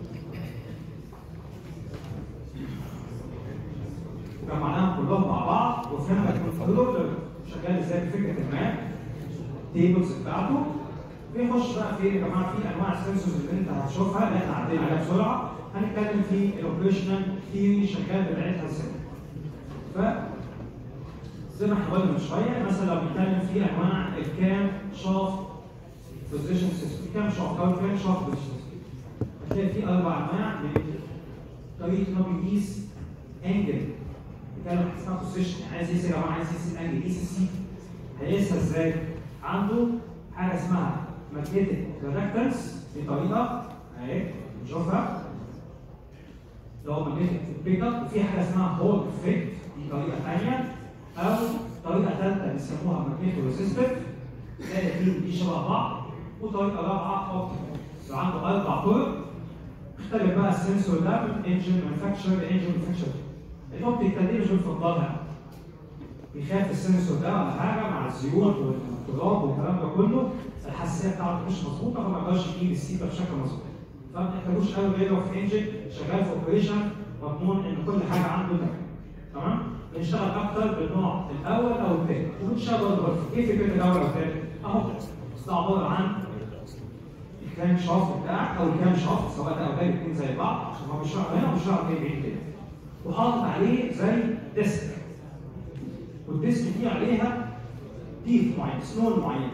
جمعناهم كلهم مع بعض وفهمنا الكنترولر شغال ازاي بفكره الماب التيبلز بتاعته. بيخش بقى في يا جماعه في انواع السنسورز اللي انت هتشوفها اللي احنا عدينا عليها بسرعه. هنتكلم في الاوبريشنال ثيوري شغال بتاعتها ازاي. ف زي ما احنا قلنا من شويه مثلا لو بنتكلم في انواع الكام شافت بوزيشن سيستم. كام شافت او كام شافت بوزيشن سيستم هتلاقي في 4 انواع من طريقه ان هو بيقيس انجل. بيتكلم اسمها بوزيشن يعني عايز يقيس يا جماعه عايز يقيس الانجل يقيس السي. هيقيسها ازاي؟ عنده حاجه اسمها ماجنتيك ريدكتنس. دي طريقه اهي نشوفها اللي هو ماجنتيك بيك اب. وفي حاجه اسمها هولد افكت دي طريقه ثانيه او طريقه ثالثه بيسموها ماجنتيك ريزيستيف. الاثنين دي شبه بعض. وطريقه رابعه اوبتيكال. لو عنده 4 طرق اختلف بقى السنسور ده من انجن مانيفاكتشر لانجن مانيفاكتشر. الاوبتيكال دي مش بنفضلها. بيخاف السنسور ده ولا حاجه مع الزيوت والتراب والكلام ده كله الحساسيه بتاعته مش مظبوطه فما يقدرش يجيب السيبه بشكل مظبوط. فما تحتاجوش قوي غير لو في انجن شغال في اوبريشن مضمون ان كل حاجه عنده تمام. بنشتغل اكتر بالنوع الاول او الثاني وبنشتغل برضه ايه فكره الاول او الثاني؟ اهو ده عباره عن الكرانك شافت بتاعك او الكام شافت سواء ده او ده الاثنين زي بعض عشان هو بيشتغل هنا وبيشتغل بعيد كده وحاطط عليه زي ديسك والديسك دي عليها تيث معين سنون معينه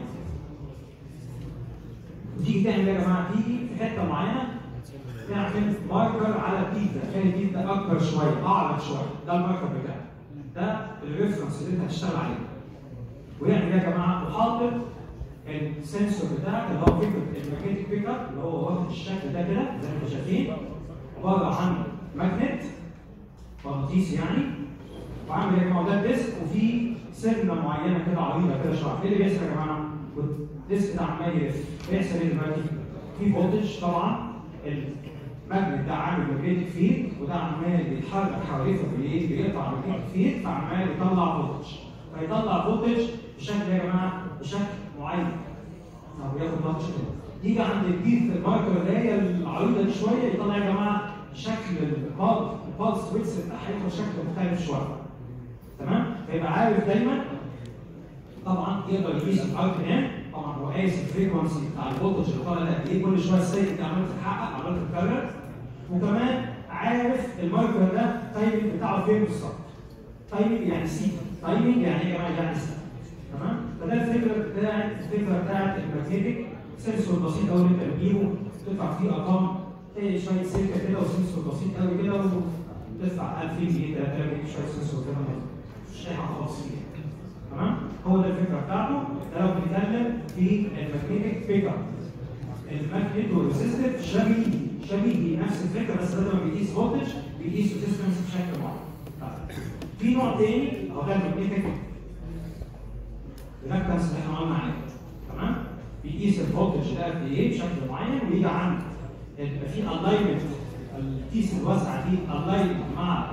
وتيجي تعمل يا جماعه تيجي في حته معينه تعمل ماركر على التيث ده عشان التيث ده اكبر شويه اعلى شويه ده الماركر بتاعك ده الريفرنس اللي انت هتشتغل عليه ويعمل يا جماعه وحاطط السنسور بتاعك اللي هو فكره الماجنتيك بيك اب اللي هو واخد الشكل ده كده زي ما انتم شايفين عباره عن ماجنت مغناطيسي يعني وعامل يا جماعه ده ديسك وفي سنه معينه كده عريضه كده شويه ايه اللي بيحصل يا جماعه؟ الديسك ده عمال يلف بيحصل ايه دلوقتي؟ في فولتج طبعا الماجنت ده عامل ماجنتيك فيلد وده عمال بيتحرك حواليه بيقطع ماجنتيك فيلد فعمال يطلع فولتج فيطلع فولتج بشكل يا جماعه بشكل معين طب ياخد وقت كده يجي عند التيث الماركر اللي هي العريضه دي شويه يطلع يا جماعه شكل البالس ويتس بتاعها يطلع شكل مختلف شويه تمام فيبقى عارف دايما طبعا يقدر يقيس الار بي ام طبعا هو قايس الفريكونسي بتاع الفولتج اللي طالع ده قد ايه كل شويه السيد دي عماله تتحقق عماله تتكرر وكمان عارف الماركر ده التايمنج بتاعه فين بالظبط تايمنج يعني سي تايمنج يعني ايه يا جماعه يعني سي تمام فده الفكره بتاعت الماجنتيك سنسور بسيط قوي اللي انت بتجيبه تدفع فيه ارقام ايه شويه سلكه كده وسنسور بسيط قوي كده وتدفع 2000 جنيه 3000 جنيه شويه سنسور كده مش اي حاجه خالص تمام هو ده الفكره بتاعته ده لو بنتكلم في الماجنتيك بيك اب الماجنت والريزستيف شبيه نفس الفكره بس بدل ما بيقيس فولتج بيقيس ريزستنس بشكل معين في نوع تاني هو ده الماجنتيك ريلاكتنس اللي احنا قلنا عليه تمام بيقيس الفولتج ده قد ايه بشكل معين ويجي عند يبقى في الاينمنت الكيس الواسعه دي الاينمنت مع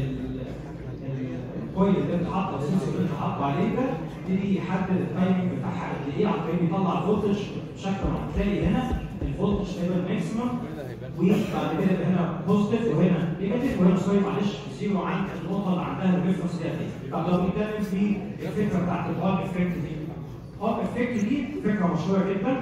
الكويل اللي انت حاطه السنسور اللي انت حاطه عليه ده يبتدي يحدد التايمنج بتاعها قد ايه عن طريق يطلع الفولتج بشكل معين تلاقي هنا الفولتج هيبقى الماكسيمم وبعد كده يبقى هنا بوزيتيف وهنا نيجاتيف وهنا سوري معلش زيرو عند النقطه اللي عندها الريفرنس دي قد ايه طب لو بنتكلم في الفكره بتاعت الهول افكت دي الهول افكت دي فكره مشهوره جدا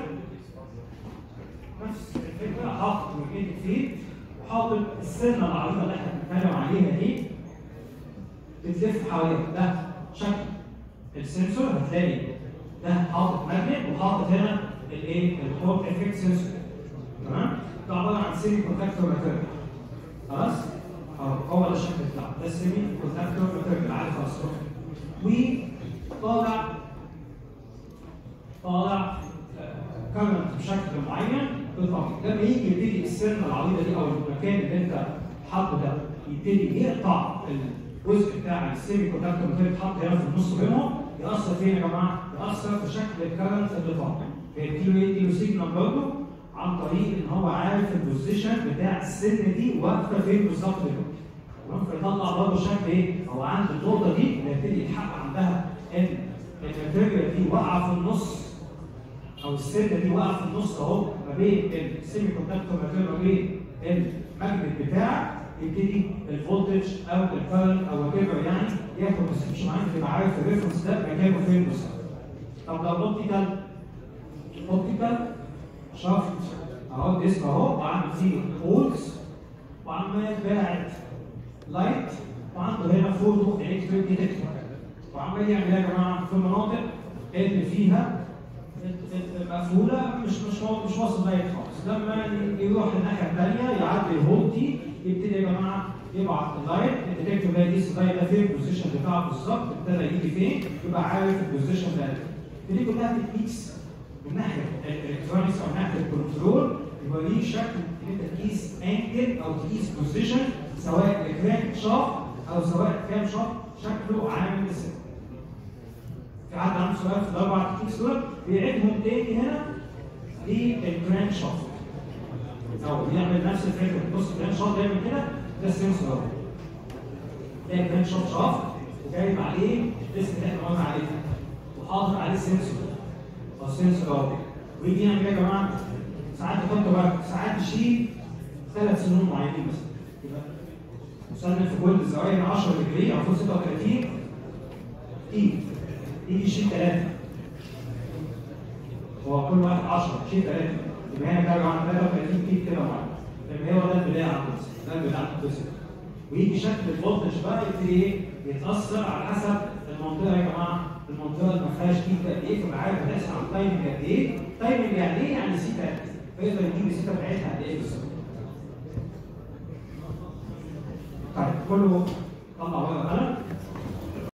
نفس الفكره حاطط ماجنتيك فيلد وحاطط السنه العريضه اللي احنا بنتكلم عليها دي بتلف حواليها ده شكل السنسور هتلاقي ده حاطط ماجنت وحاطط هنا الايه الهول افكت سنسور تمام ده عباره عن سيمي كوندكتور ماتيريال خلاص هو ده الشكل بتاعه ده سيمي كوندكتور ماتيريال عارف خلاص طالع كارنت بشكل معين بالطبع لما يجي يبتدي السنه العريضه دي او المكان اللي انت حاطه ده يبتدي يقطع الجزء بتاع السيمي كوندكتور ماتيريال اتحط هنا في النص بينهم ياثر فين يا جماعه؟ ياثر في شكل الكارنت اللي طالع فيديله سيجنال برضه عن طريق ان هو عارف البوزيشن بتاع السن دي واقفه فين بالظبط دلوقتي تمام فيطلع برضه شكل ايه؟ هو عند النقطه دي اللي هيبتدي يتحقق عندها ان الماتيريال دي واقعه في النص او السنه دي واقعه في النص اهو ما بين السيمي كوندكتور ماتيريال ما بين الماجنت بتاعك يبتدي الفولتج او الكرنت او وات ايفر يعني ياخد بوزيشن معين تبقى عارف الريفرنس ده مكانه فين بالظبط. طب لو اوبتيكال شافت اهو الديسك اهو وعنده فيه هولز وعمال باعت لايت وعنده هنا فوتو الكتريك ديتكتور وعمال يعمل يا جماعه في المناطق اللي فيها مقفوله مش واصل لايت خالص لما يروح الناحيه الثانيه يعدي الهول دي يبتدي يا جماعه يبعت اللايت الديتكتور ده يقيس اللايت ده فين البوزيشن بتاعه بالظبط ابتدى يجي فين يبقى عارف البوزيشن ده دي كلها تكنيكس من ناحيه الالكترونكس او ناحيه الكنترول يبقى ليه شكل ان انت تقيس انجل او تقيس بوزيشن سواء الكرانك شافت او سواء كام شافت شكله عامل ازاي. في حد عنده سؤال في الاربع تكنيكس دول بيعيدهم تاني هنا للكرانك شافت او بيعمل نفس الفكره بص الكرانك شافت دايما كده ده السنسور اهو ده الكرانك شافت وجايب عليه الديسك اللي احنا قلنا عليه وحاطط عليه سنسور السنسور اهو ويجي يعمل ايه يا جماعه؟ ساعات يحط بقى ساعات يشيل 3 سنون معينين مثلا وصلنا في كل الزوايا 10 دجري او فوق 36 تيجي يشيل 3. هو كل واحد 10 يشيل 3 يبقى هنا كده عن 33 تيجي كده معانا. يبقى هو ده البدايه على القدس، ده البدايه على القدس. ويجي شكل الفولتج بقى يبتدي ايه؟ يتاثر على حسب المنطقه يا جماعه، المنطقه اللي ما فيهاش بيك قد ايه، فبقى عارف هتحصل على التايمنج قد ايه؟ تايمنج يعني ايه؟ يعني سيتا قد ايه؟ فيقدر يجيب السيتا بتاعتها قد ايه بالظبط. طيب كله طلع ورقه قلم.